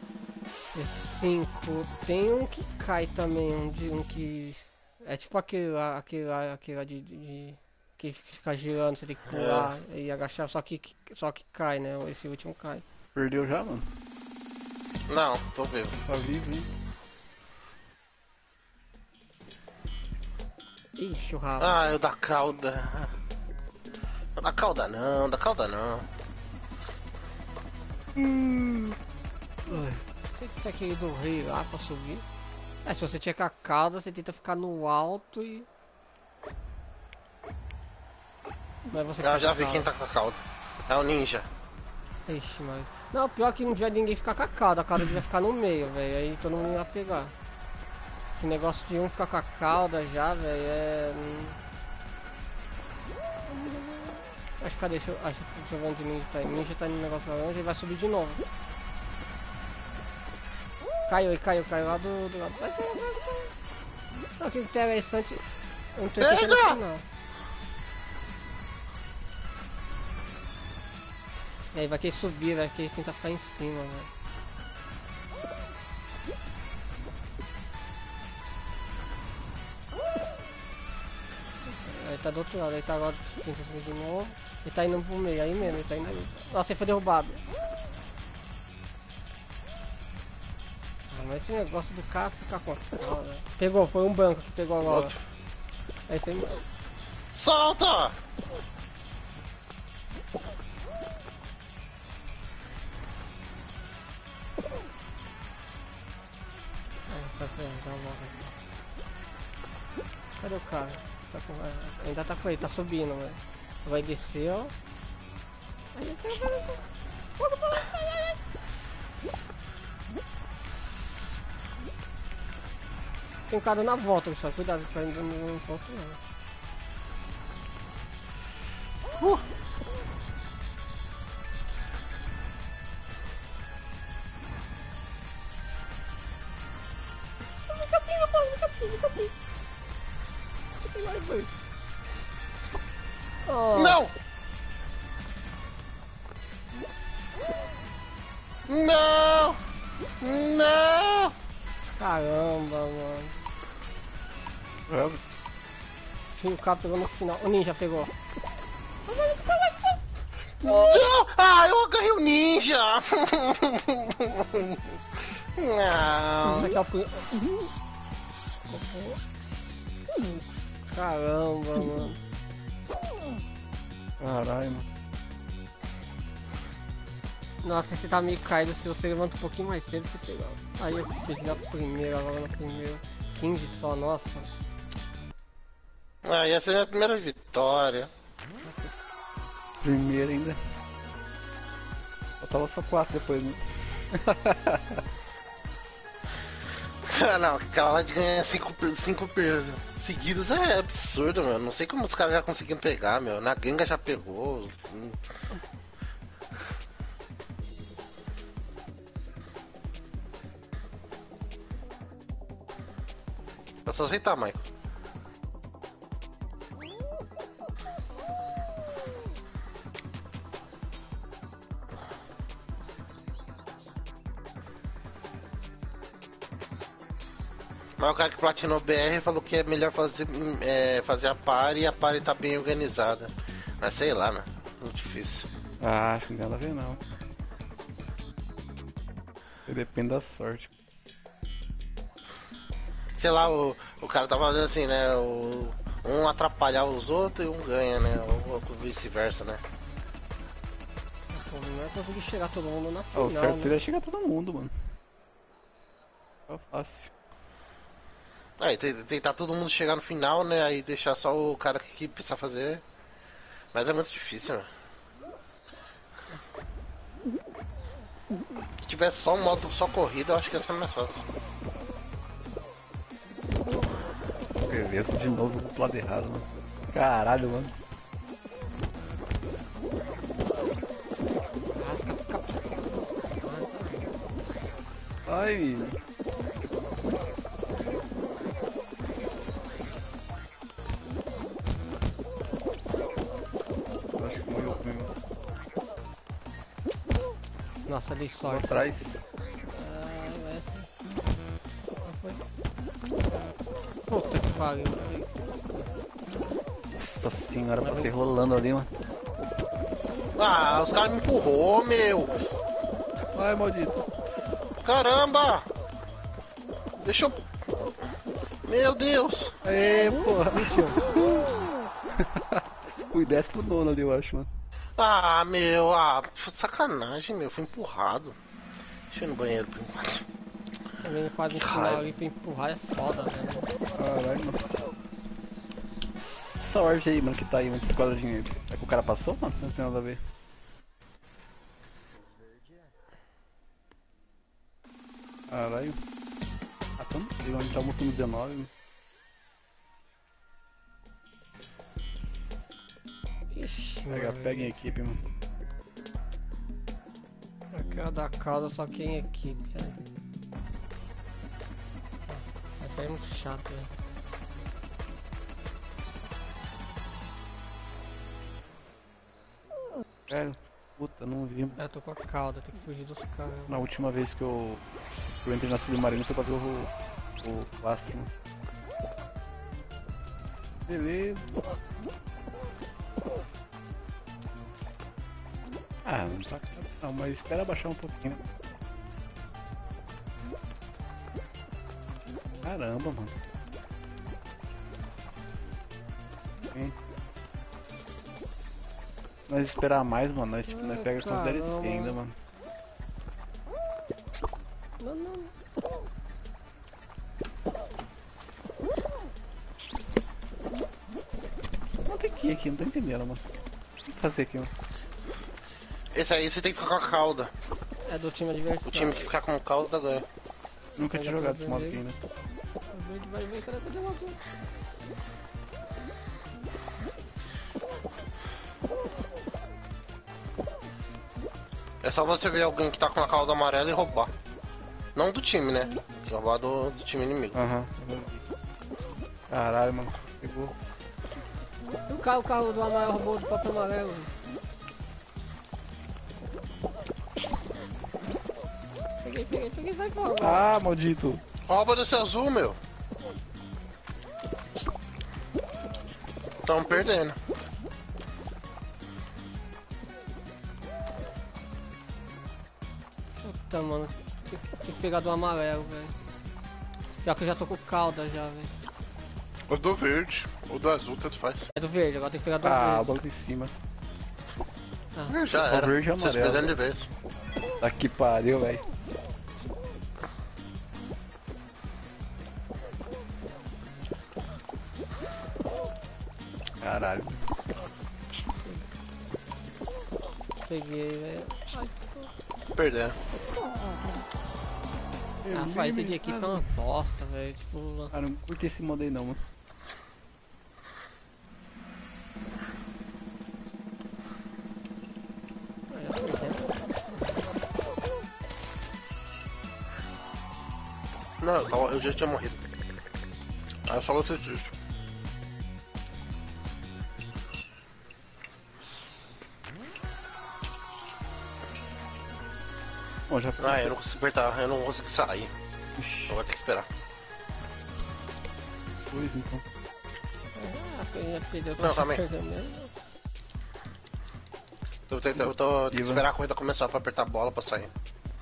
cinco. Tem um que cai também, um, de, um que... É tipo aquele lá, aquele lá, aquele lá de, de, de... que fica girando, você tem que pular e agachar, só que, só que cai, né? Esse último cai. Perdeu já, mano? Não, tô vivo. Tá vivo, hein? Ixi, o rabo. Ah, eu da cauda. Da cauda não, da cauda não. Não sei se é aquele do rei lá pra subir. É, se você checar a cauda, você tenta ficar no alto e... Mas você Eu fica já com a vi cauda. quem tá com a cauda. É o ninja. Ixi, mas... Não, pior que não devia ninguém ficar com a cauda, a cauda devia ficar no meio, velho, aí todo mundo ia pegar. Esse negócio de um ficar com a cauda já, velho, é... Acho que cadê? Deixa eu... Acho que deixa eu ver onde o ninja tá aí. O ninja tá no negócio laranja e vai subir de novo. Caiu, caiu, caiu lá do, do lado. Vai, vai, vai, vai. Não, que interessante... Eu não tô entendendo Pega! isso, não. E aí vai querer subir, vai querer tentar ficar em cima, velho. Aí tá do outro lado, aí tá agora tentando subir de novo. Ele tá indo pro meio, aí mesmo, ele tá indo aí. Nossa, ele foi derrubado. Ah, mas esse negócio do cara fica com a cauda, velho. Pegou, foi um banco que pegou agora. Outro. Aí você... Solta! Ai, tá ferrando, dá uma volta aqui. Cadê o cara? Tá com... Ainda tá com ele, tá subindo, velho. Vai descer, ó. Aí ele pega, pega, pega. Fogo, fogo, ai, ai, ai. Tem um cara na volta, pessoal. Cuidado, pra ainda não encontro não. Uh. Oh, Não! Não! Não! caramba, mano. Vamos. Sim, o cara pegou no final. O ninja pegou. Não! Ah, eu agarrei o ninja! Não! Isso aqui é o punho. Caramba, mano. Caralho, mano. Nossa, esse tá meio caído. Se você levanta um pouquinho mais cedo, você pega. Aí eu peguei na primeira, agora na primeira. quinze só, nossa. Ah, essa é a minha primeira vitória. Primeiro ainda. Faltava só quatro depois, né? Não, aquela lá de ganhar cinco, cinco per- seguidos é absurdo, meu. Não sei como os caras já conseguiram pegar, meu. Na ganga já pegou. Hum. É só aceitar, Michael. Mas o cara que platinou B R falou que é melhor fazer, é, fazer a party e a party tá bem organizada. Mas sei lá, né? Muito difícil. Ah, acho que não tem nada a ver não. Depende da sorte. Sei lá, o, o cara tá fazendo assim, né? O, um atrapalhar os outros e um ganha, né? Ou, ou vice-versa, né? Pô, não é conseguir chegar todo mundo na Ah, final, o certo né? seria chegar todo mundo, mano. Só fácil. Aí tentar todo mundo chegar no final, né? Aí deixar só o cara que precisa fazer. Mas é muito difícil, né? Se tivesse só um modo só corrida, eu acho que ia ser mais fácil. Beleza, de novo pro lado errado, mano. Caralho, mano. Ai. Eu acho que morreu comigo. Nossa, dei Vou sorte. atrás. Ah, essa. Não foi? Puta que pariu. Nossa senhora, passei rolando ali, mano. Ah, os caras me empurrou, meu! Ai, maldito. Caramba! Deixa eu. Meu Deus! Aê, porra. Fui dez pro nono ali, eu acho, mano. Ah, meu, ah, sacanagem, meu, fui empurrado. Deixa eu ir no banheiro por enquanto. Também quase no Que final raiva. ali pra empurrar é foda, velho. Caralho, mano. Essa orge aí, mano, que tá aí, mano, esse quadradinho aí. É que o cara passou, mano? Não tem nada a ver. Caralho. Ah, tamo aí, mano, tá almoçando dezenove, mano. Ixi, Pega, mano. pega em equipe, mano. Aquela da cauda só quem é equipe, né? Essa aí é muito chata, né? Velho, puta, não vi. Eu tô com a cauda, tem que fugir dos caras. Na última vez que eu, que eu entrei na submarina foi pra ver o, o Lastro, mano. Beleza. Ah, não tá não, mas espera baixar um pouquinho. Caramba, mano. Hein? Nós esperar mais, mano, nós, tipo, nós Ai, pega com as D L C caramba. ainda, mano. Não, não. Não tem que ir aqui, não tô entendendo, mano. O que fazer aqui, mano? Esse aí você tem que ficar com a cauda. É do time adversário. O time que ficar com a cauda ganha. Nunca tinha jogado esse modo aqui ainda. O verde vai ver, cadê o jogador? É só você ver alguém que tá com a cauda amarela e roubar. Não do time, né? Roubar do, do time inimigo. Aham. Caralho, mano. Pegou. E o carro, o carro do amarelo roubou do próprio amarelo. Peguei, peguei, peguei, vai fora. Ah, maldito. Rouba desse azul, meu. Tamo perdendo. Puta, mano. Tem que, tem que pegar do amarelo, velho. Pior que eu já tô com calda já, velho. O do verde, o do azul, tanto faz. É do verde, agora tem que pegar do Ah, o verde. bagulho em cima. Já O era. verde e Vocês amarelo. perderam de vez. Tá que pariu, velho. Caralho. Peguei, velho. Ai, Perdendo. Ah, faz de equipe é uma bosta, velho. Tipo. Cara, não curti esse modo aí não, mano. Ah, eu sei, né? Não, eu, tava- eu já tinha morrido. Aí eu só gostei disso. Bom, já Ah, eu não consigo apertar, eu não consigo sair. Ixi, Eu vou ter que esperar. dois então. Ah, quem ia perder, eu tô Não, calma aí. perdendo mesmo. Eu, tento, eu tô tenho que Ivan. esperar a corrida começar pra apertar a bola pra sair.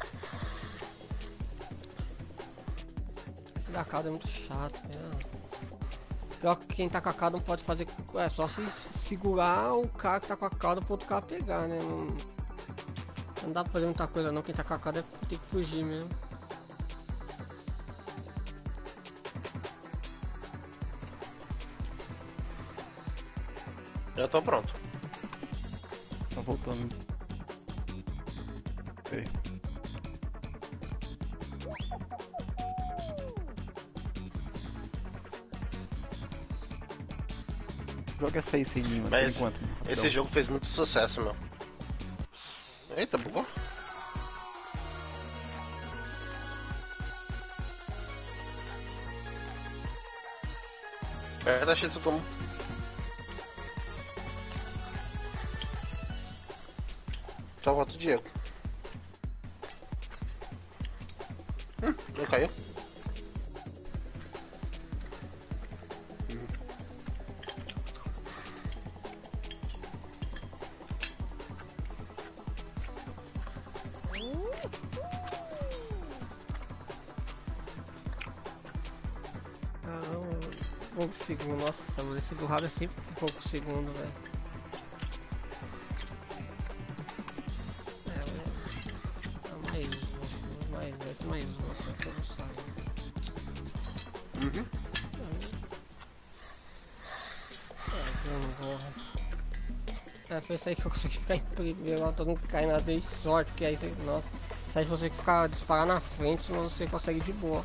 Esse da cauda é muito chato, né? Pior que quem tá com a cauda não pode fazer. É só se segurar o cara que tá com a cauda pro outro cara pegar, né? Não, não dá pra fazer muita coisa não, quem tá com a cauda tem que fugir mesmo. Já tô pronto. Tá voltando. Ok. Joga essa aí sem mim, mano, por Mas enquanto. esse Rapidão. jogo fez muito sucesso, meu. Eita, bugou? É, da X tomo. Só volta o Diego. Hum, ele caiu. Caramba, pouco segundo, nossa, mano, esse do rabo é sempre pouco segundo, velho. É, é, mais um, mais esse, mais um, assim, que eu não sabe. Uhum. É, eu não vou. É, foi isso aí que eu consegui ficar em primeiro, eu tô não caindo nada de sorte, porque aí você, nossa, se aí se você ficar disparar na frente, você consegue de boa.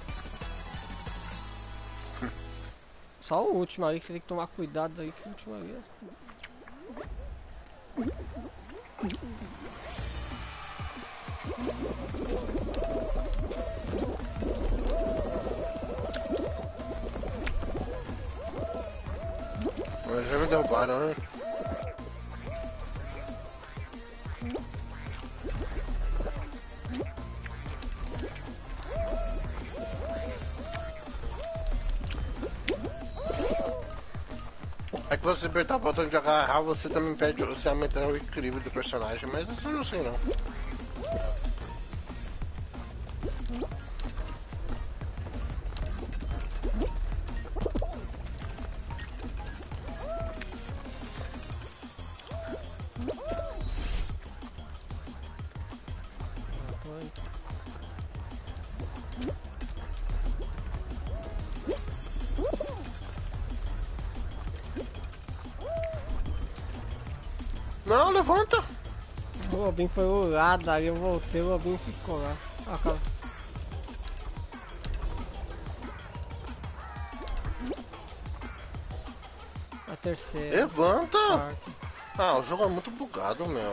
Só o último ali que você tem que tomar cuidado aí, que o último ali Mas já me derrubaram, né? É que você apertar o botão de agarrar, você também perde, você aumenta o equilíbrio do personagem, mas isso eu não sei não. foi. Não, levanta! O Robin foi o lado ali, eu voltei, o Robin ficou lá. Ah, cara. A terceira. Levanta! quarta. Ah, o jogo é muito bugado, meu.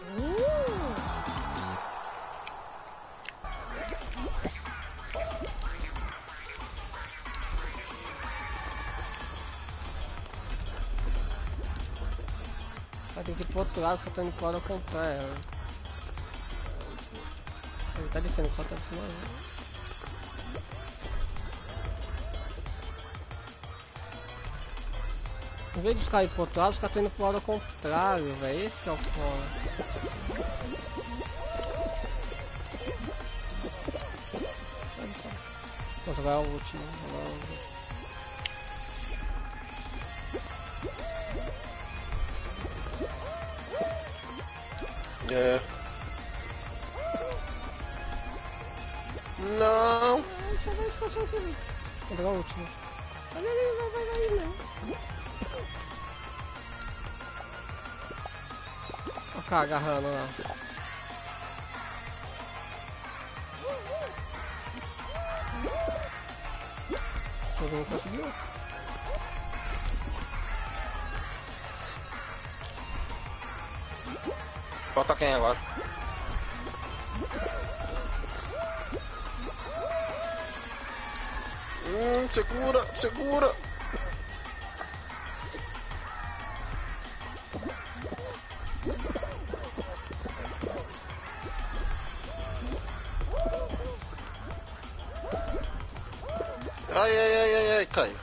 Vai ter que ir pro outro lado, só tá indo pro lado ao contrário. Ele tá descendo, só tá descendo ali. Em vez de os caras ir pro outro lado, os caras estão indo pro lado ao contrário, velho. Esse que é o foda. Vou jogar o último. Vou jogar o último. É. Não! Vou jogar o último. Olha ali, vai, vai, vai, não. Olha o cara agarrando lá. Ele não conseguiu. Falta quem agora? Hum, segura, segura. Ai, ai, ai, ai, ai, caiu.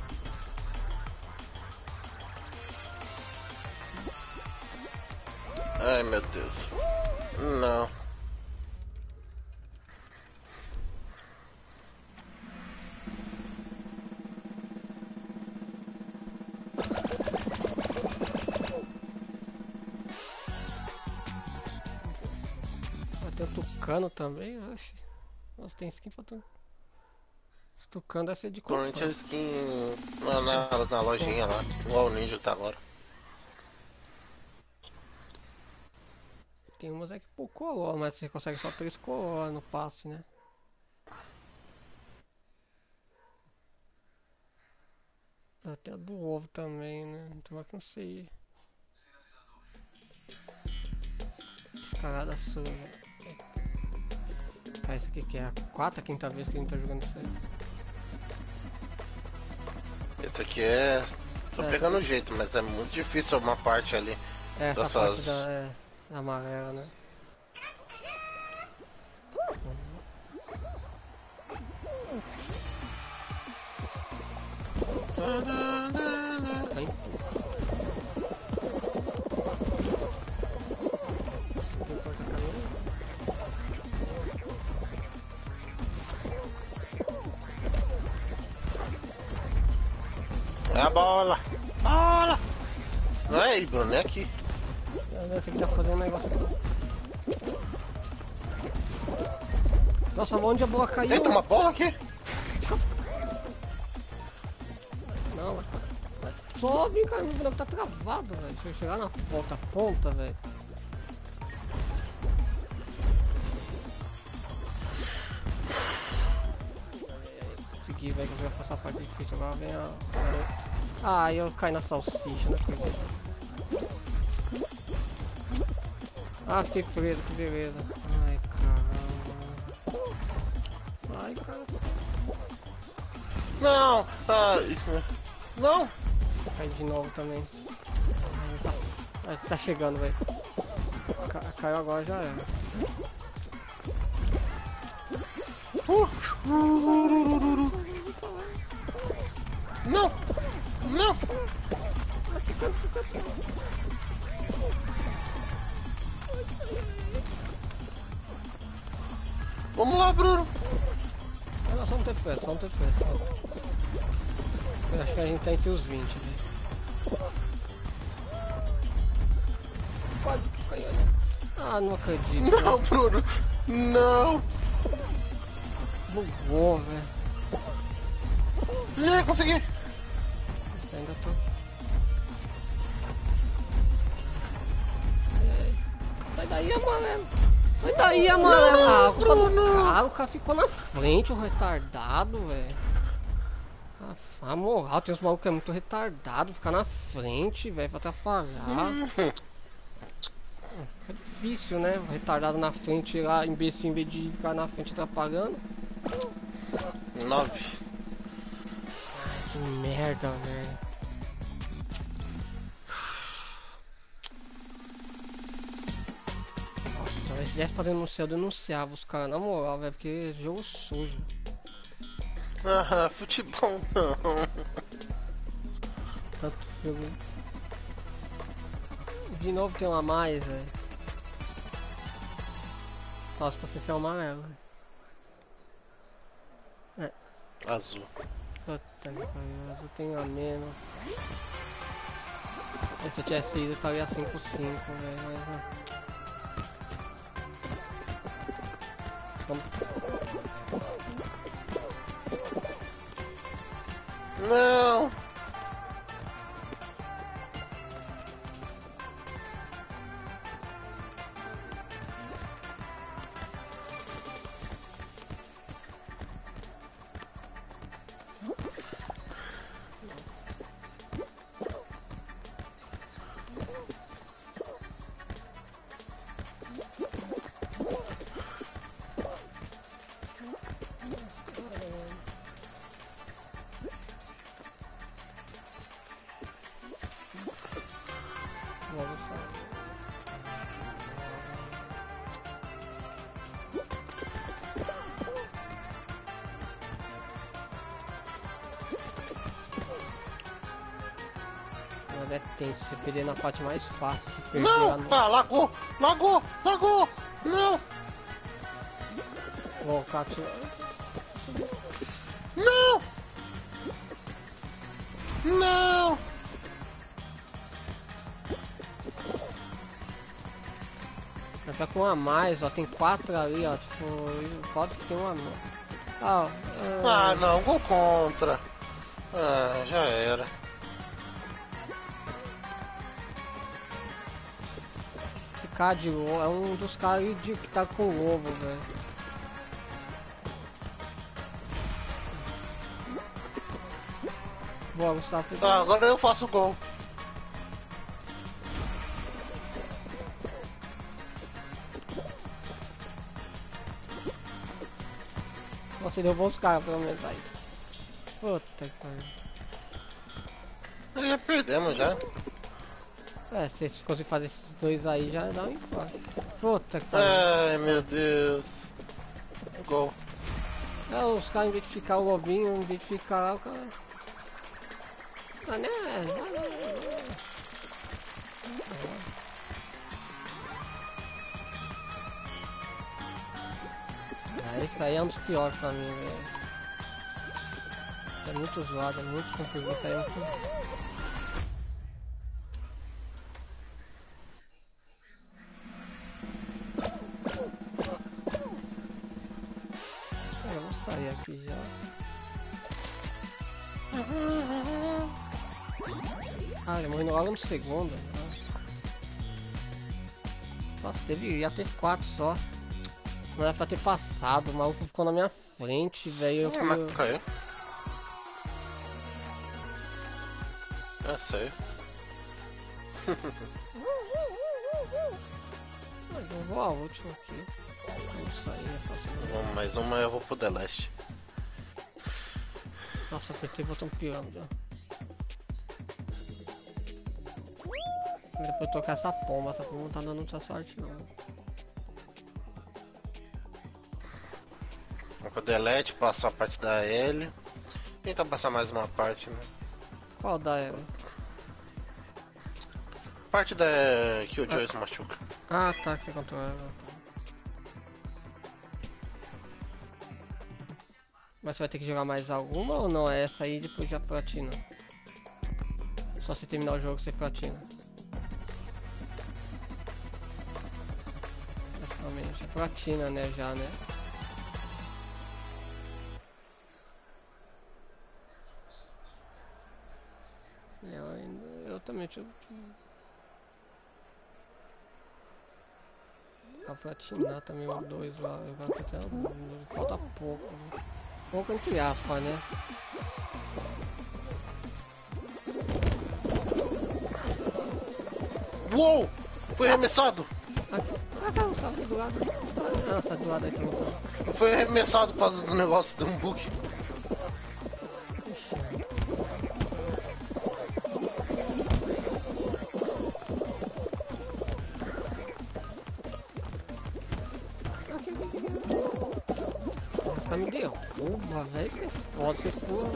Ai, meu Deus. Não. Tem o Tucano também, acho. Nossa, tem skin pra tu. Esse Tucano deve ser de cor. Provavelmente a skin na, na, na lojinha lá. Igual o Ninja tá agora. Tem umas é que por color, mas você consegue só três color no passe, né? Até a do ovo também, né? Então é que não sei. Escalada suja. Ah, esse aqui que é a quarta, quinta vez que a gente tá jogando isso aí. Esse aqui é. Tô É. pegando o jeito, mas é muito difícil uma parte ali. É, essa Das parte suas- da, é, da amarela, né? Vem. Subiu o porta-caminho. É a bola! Bola! Não é aí, Bruno, é aqui. Esse aqui tá fazendo um negócio aqui. Nossa, onde a bola caiu? Eita, uma bola aqui! Não, mas... Sobe, cara, o boneco tá travado, velho. Deixa eu chegar na ponta, ponta, velho. Consegui, velho, que eu já passar a parte difícil. Agora vem a... Ah, eu caí na salsicha, né? Ah, fiquei preso, que beleza. Ai, caramba. Sai, cara. Não! Ah, não! Cai de novo também. Ai, tá, ai, tá chegando, velho. Ca caiu agora, já era. Não! Não! Vamos lá, Bruno! Olha só um T P S, só um T P S. Eu acho que a gente tá entre os vinte, velho. Pode cair, né? Ah, não acredito. Não, Bruno! Não! Bugou, velho. É, consegui! Nossa, ainda tô. Ai, sai daí, amarelo! Sai daí, amarelo! Ah, o culpa do cara, o cara ficou na frente, o retardado, velho. A moral, tem uns malucos que é muito retardado, ficar na frente, velho, pra atrapalhar. É difícil, né? O retardado na frente lá, imbecil, em vez de ficar na frente atrapalhando. Nove. Que merda, velho. Nossa, se desse pra denunciar, eu denunciava os caras, na moral, velho, porque é jogo sujo. Ah, futebol não. Tanto jogo. De novo tem um a mais, velho. Torce pra você ser um amarelo. É. Azul. Puta que pariu, eu tenho a menos. Se eu tivesse ido, eu estaria cinco cinco, velho, mas não. Vamos. Não! mas é tenso, você perder na parte mais fácil, se perder Não! lá no... Ah, lagou! Lagou! Lagou! Não! Bom, Katsu... Não! Não! Já tá com um a mais, ó, tem quatro ali, ó, tipo, pode que tem uma... Ah, Ah, não, gol contra. Ah, já era. esse cara de lobo, é um dos caras de que tá com o lobo, velho. Boa, Gustavo. Ah, agora eu faço gol. Você derrubou os caras pelo menos aí. Puta que pariu. Já perdemos já. É, se vocês conseguirem fazer esses dois aí já dá um infarto. Puta que pariu. Ai, meu Deus. Gol. É, os caras em vez de ficar o lobinho, em vez de ficar lá, o cara... Ah, né? Ah, esse aí é um dos piores pra mim, velho. É muito zoado, é muito complicado, isso aí é muito... Eu vou sair aqui já. Ah, ele morreu logo no segundo. Nossa, teve, ia ter quatro só. Não era pra ter passado, o maluco ficou na minha frente, velho. Ah, mas caiu. Eu sei. Eu vou a última aqui. Vamos sair, eu faço... Vamos, mais uma eu vou pro The Last. Nossa, apertei o botão pirâmide, ó. Depois eu tocar essa pomba, essa pomba não tá dando muita sorte não. Vamos pro Delete, passar a parte da L. Tentar passar mais uma parte, né? Qual da ela? Parte da que o Joey se machuca. Ah, tá, que você controla ela. Mas você vai ter que jogar mais alguma ou não? É essa aí e depois já platina? Só se terminar o jogo você platina. Praticamente é platina, né, já, né? Eu ainda... eu também tinha... Pra platinar também os dois lá, eu vou até um... falta pouco, né? Pouco entre aspas, né? Uou! Foi arremessado! Ah, tá, tá do lado. Ah, tá do lado aqui. Foi arremessado por causa do negócio de um bug. Nossa, me deu. Porra, velho, que foda, você for.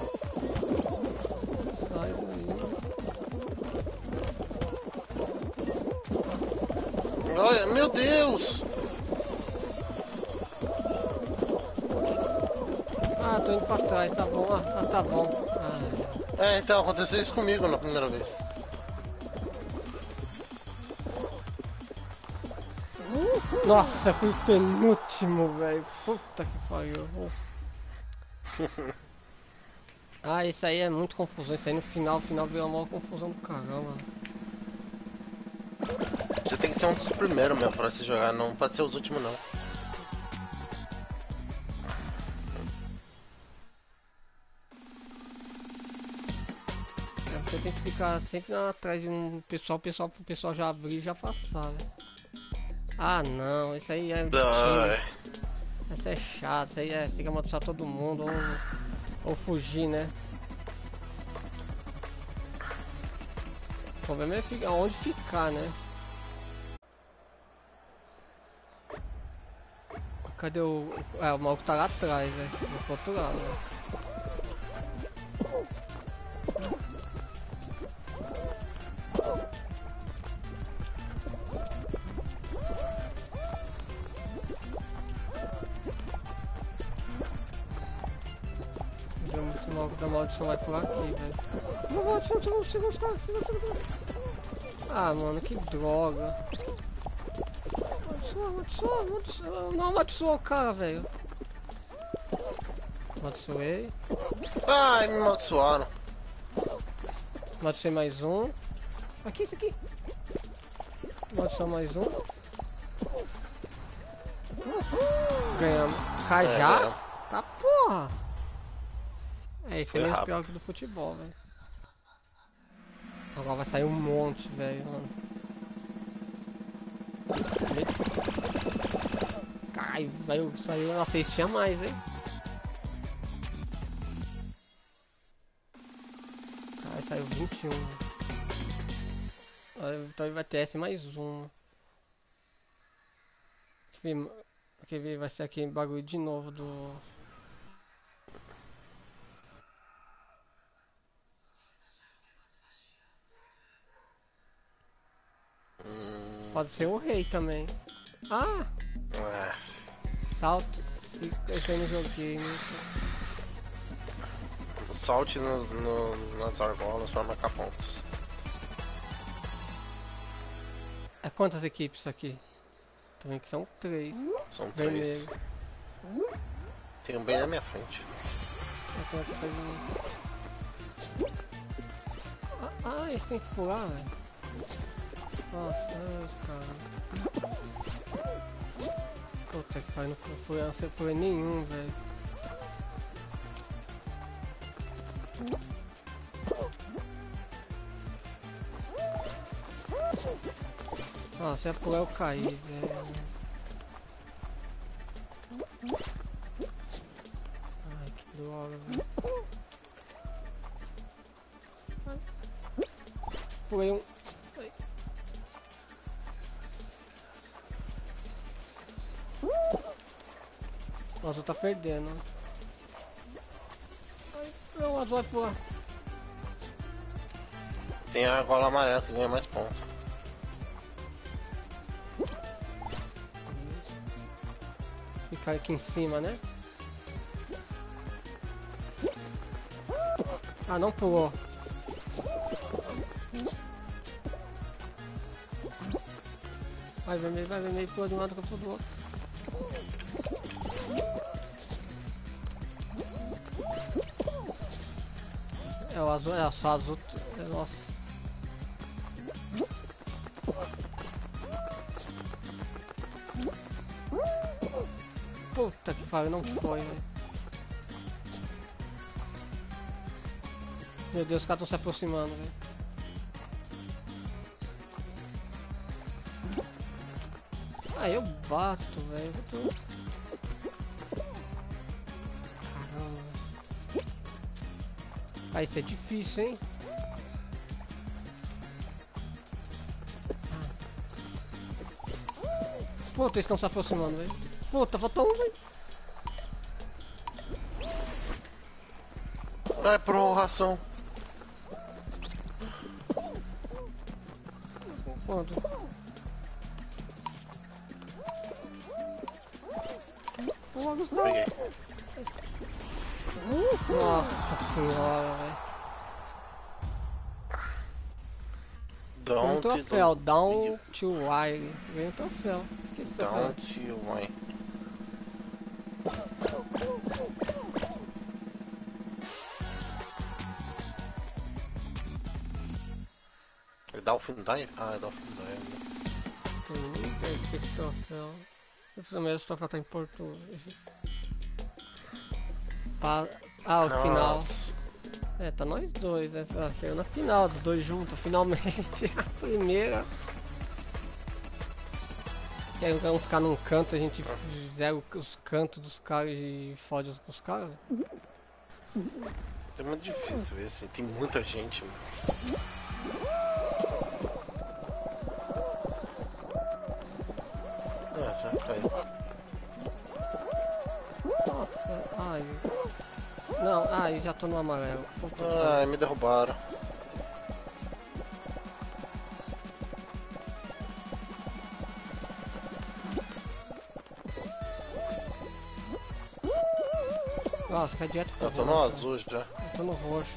Sai daí. Olha, meu Deus! Ah, tô indo pra trás, tá bom, ah, tá bom. Ah, É, então, aconteceu isso comigo na primeira vez. nossa, fui penúltimo, velho. Puta que pariu. Ah, isso aí é muito confusão. Isso aí no final, final veio a maior confusão do caramba. Você tem que ser um dos primeiros mesmo pra se jogar, não pode ser os últimos não. É, você tem que ficar sempre atrás de um pessoal, pessoal pro pessoal já abrir e já passar, né? Ah não, isso aí é. Ai. Isso é chato, isso aí é. Fica matar todo mundo ou, ou fugir, né? O problema é ficar, onde ficar, né? Cadê o... É, o maluco tá lá atrás, né? Do outro lado, né? Da maldição vai por aqui, velho. Não, maldição, você não você gostar, você não gostar. Ah, mano, que droga. Amaldiçoa, amaldiçoa, amaldiçoa. Não amaldiçoou o cara, velho. Amaldiçoei. Ai, me amaldiçoaram. Amaldiçoei mais um. Aqui, esse aqui. Amaldiçoa mais um. Ganhamos. Cajá? É, Tá porra. É, esse é Foi menos rápido. pior que o do futebol, velho. Agora vai sair um monte, velho. mano. Ai, vai, saiu uma vez, tinha mais, hein? Ai, saiu vinte e um. Então vai ter esse mais um. Deixa eu ver, quer ver, vai ser aquele bagulho de novo do... Pode ser o rei também. Ah! É. Salto. Esse aí não joguei, né? Salte no, no, nas argolas pra marcar pontos. É quantas equipes isso aqui? Também que são três. São três. Vermelho. Tem um bem na minha frente. Essa aqui faz um- Ah, ah, esse tem que pular, velho. Nossa, ai, cara. Puta que pariu, não foi, não foi, foi nenhum, velho. Nossa, se eu pular eu caí, velho. Ai, que droga, velho. Pulei um... Ai. O azul tá perdendo. Ai, não, o azul vai pular. Tem a argola amarela que ganha mais pontos. Ficar aqui em cima, né? Ah, não pulou. Vai vermelho, vai vermelho, pula de um lado que eu pulo do outro. É o azul, é só azul. É, nossa. Puta que pariu, não foi, velho. Meu Deus, os caras estão se aproximando, velho. Ah, eu bato, velho. Eu tô... Caramba. Ah, isso é difícil, hein? Puta, eles estão se aproximando, velho. Puta, faltou um, velho. É prorrogação. Quanto? Pô, Gustavo. Peguei. Nossa senhora, velho. Ganhei um Don't troféu, do- down to wire. Ganhei um troféu. O que é esse troféu? Don't you whine. É Dolphin Dive? Ah, é Dolphin Dive. Tem nem ideia do que é esse troféu. Esse também esse troféu tá em português. Pa... Ah, o final. Nossa. É, tá nós dois, né? Ah, chegou na final dos dois juntos, finalmente. A primeira. E aí vamos ficar num canto, a gente zera os cantos dos caras e fode os, os caras. É muito difícil ver assim, tem muita gente, mano. Ah, já caiu. Nossa, ai. Não, ai, já tô no amarelo. Puta que Ai, me derrubaram. Nossa, cai direto pra Eu tô no bola, azul já. cara. tô no roxo.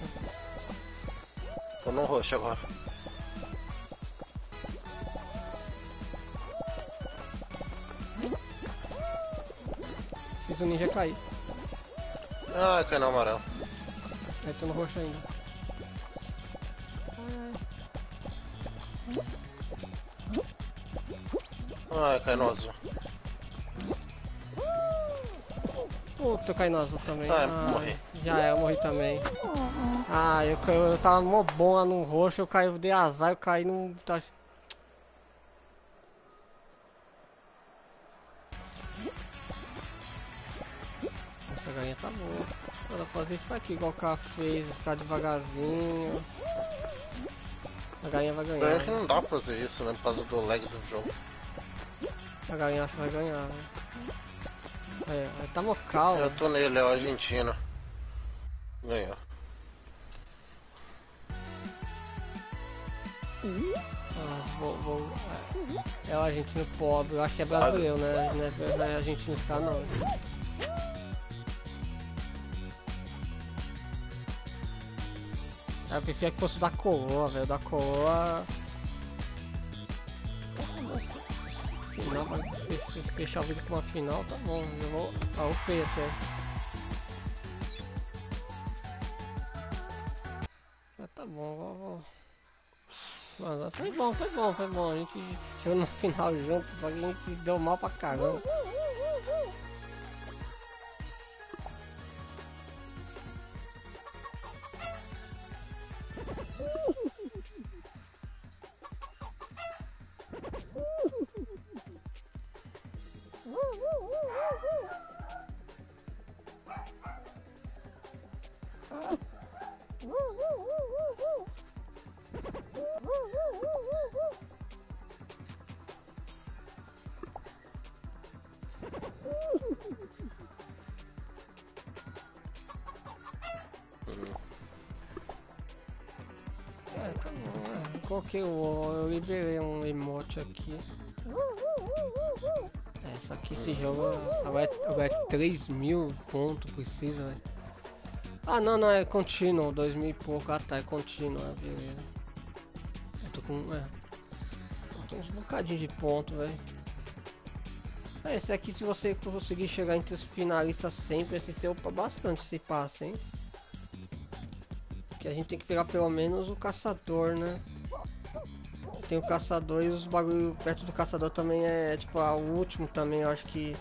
Tô no roxo agora. Fiz o ninja cair. Ah, caiu no amarelo. Aí tô no roxo ainda. Ah, caiu no azul. Puta, eu caí no azul também. Ah, morri. Já é, eu morri também. Ah, eu, eu, eu tava mó bom lá no roxo, eu caí, eu dei azar, eu caí no... Tá... Essa galinha tá boa. Bora fazer isso aqui igual o cara fez, ficar devagarzinho. A galinha vai ganhar. É que não dá pra fazer isso, né? Por causa do lag do jogo. A galinha acho que vai ganhar, né? É, tá vocal. Eu tô nele, é o argentino. Ganhou. Ah, vou, vou, é, é o argentino pobre, eu acho que é brasileiro, né? Não é, não é argentino esse cara, não. Eu preferia que fosse da coroa, velho. Da coroa. Final, se fechar o vídeo com uma final, tá bom. Eu vou. Ah, eu fei até. Ah, tá bom, vou. vou. Mano, foi bom, foi bom, foi bom. A gente chegou no final junto, só que a gente deu mal pra caramba. É, tá bom, é. Coloquei o. Eu liberei um emote aqui. É, só que esse jogo agora é, agora é três mil pontos, precisa, velho. Ah, não, não, é contínuo, dois mil e pouco. Ah, tá, é contínuo, é, beleza. Eu tô com. É. Tem uns bocadinhos de ponto, velho. É, esse aqui, se você conseguir chegar entre os finalistas sempre, esse seu upa bastante se passa, hein? Que a gente tem que pegar pelo menos o caçador, né? Tem o caçador e os bagulho perto do caçador também é tipo a o último também, eu acho que.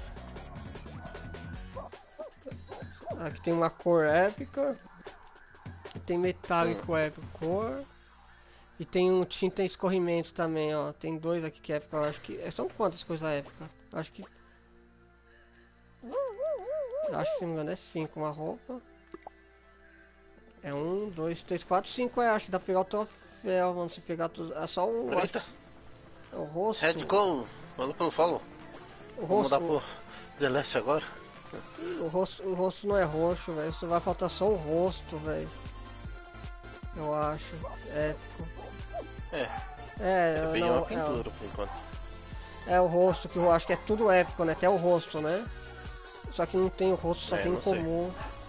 Aqui tem uma cor épica. Tem metálico épico cor. E tem um tinta em escorrimento também, ó. Tem dois aqui que é épico, eu acho que. São quantas coisas épicas? Eu acho que. Eu acho que se não me engano é cinco uma roupa. É um, dois, três, quatro, cinco, é, acho que dá pra pegar o troféu, mano, se pegar tudo. É só o. Eita. Acho, é o rosto. Red Glow, manda pelo follow. O Vamos rosto. mudar pro The Last agora. O rosto, o rosto não é roxo, velho. Só vai faltar só o rosto, velho. Eu acho. Épico. É, É, é bem não, uma pintura por enquanto. É, é o rosto que eu acho que é tudo épico, né? Até o rosto, né? Só que não tem o rosto, só É, tem em não sei. comum.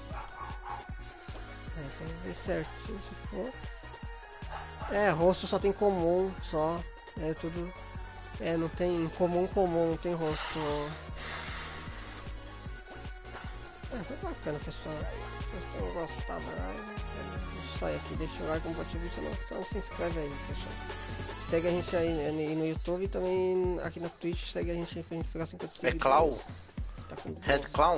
É, tem que ver certinho se for. É, rosto só tem comum, só. É tudo. É, não tem comum comum, não tem rosto. É, foi bacana, pessoal. Se vocês gostaram da live, sai aqui, deixa o like, compartilha, se não, se não se inscreve aí, pessoal. Segue a gente aí no YouTube e também aqui na Twitch, segue a gente aí pra gente pegar cinquenta É seguidores. Clown? Tá com Red doze. Clown?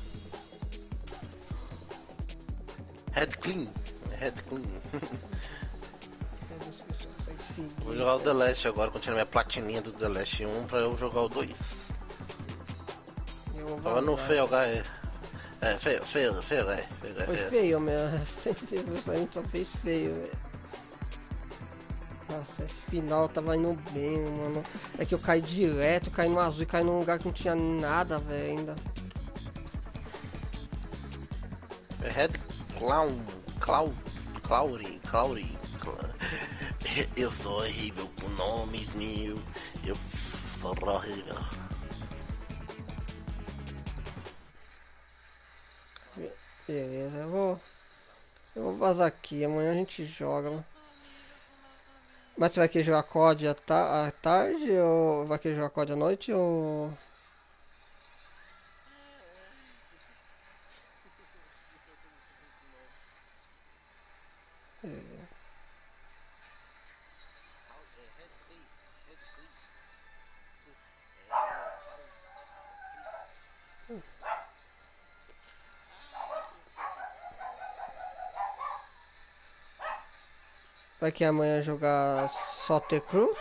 Red Clean? Red Clean. Segue isso, pessoal, segue seguir. Vou jogar o The Last agora, continuar minha platininha do The Last um pra eu jogar o dois. Eu vou Tava no vazar. feio, é. É, feio, feio, feio, é. Feio, Foi é. feio mesmo, sempre a gente só fez feio, velho. Nossa, esse final tava indo bem, mano. É que eu caí direto, caí no azul e caí num lugar que não tinha nada, velho, ainda. É Red Clown, Clown, Clowry, Clowry. Eu sou horrível com nomes, meu. Eu sou horrível. Beleza, eu vou. Eu vou vazar aqui, amanhã a gente joga. Mas você vai querer jogar C O D à, ta à tarde ou vai querer jogar C O D à noite ou... Vai que amanhã jogar só T-Crew?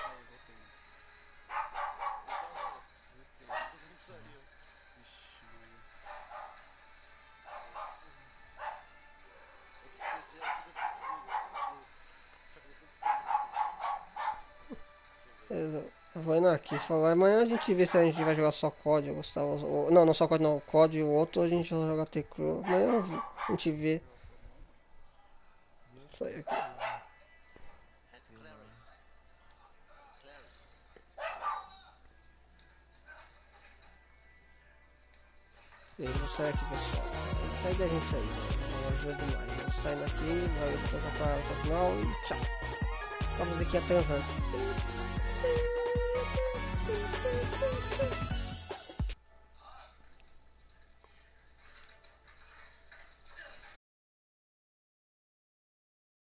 Eu vou indo aqui, falou. Amanhã a gente vê se a gente vai jogar só C O D, Gustavo. Ou, não, não só C O D não, C O D e o outro a gente vai jogar T-Crew. Amanhã a gente vê. Isso aí aqui. E aí, vou sair aqui, pessoal. Sai da gente aí, não ajuda mais. Vou saindo aqui, valeu por acompanhar até o final e tchau. Vamos aqui a transante.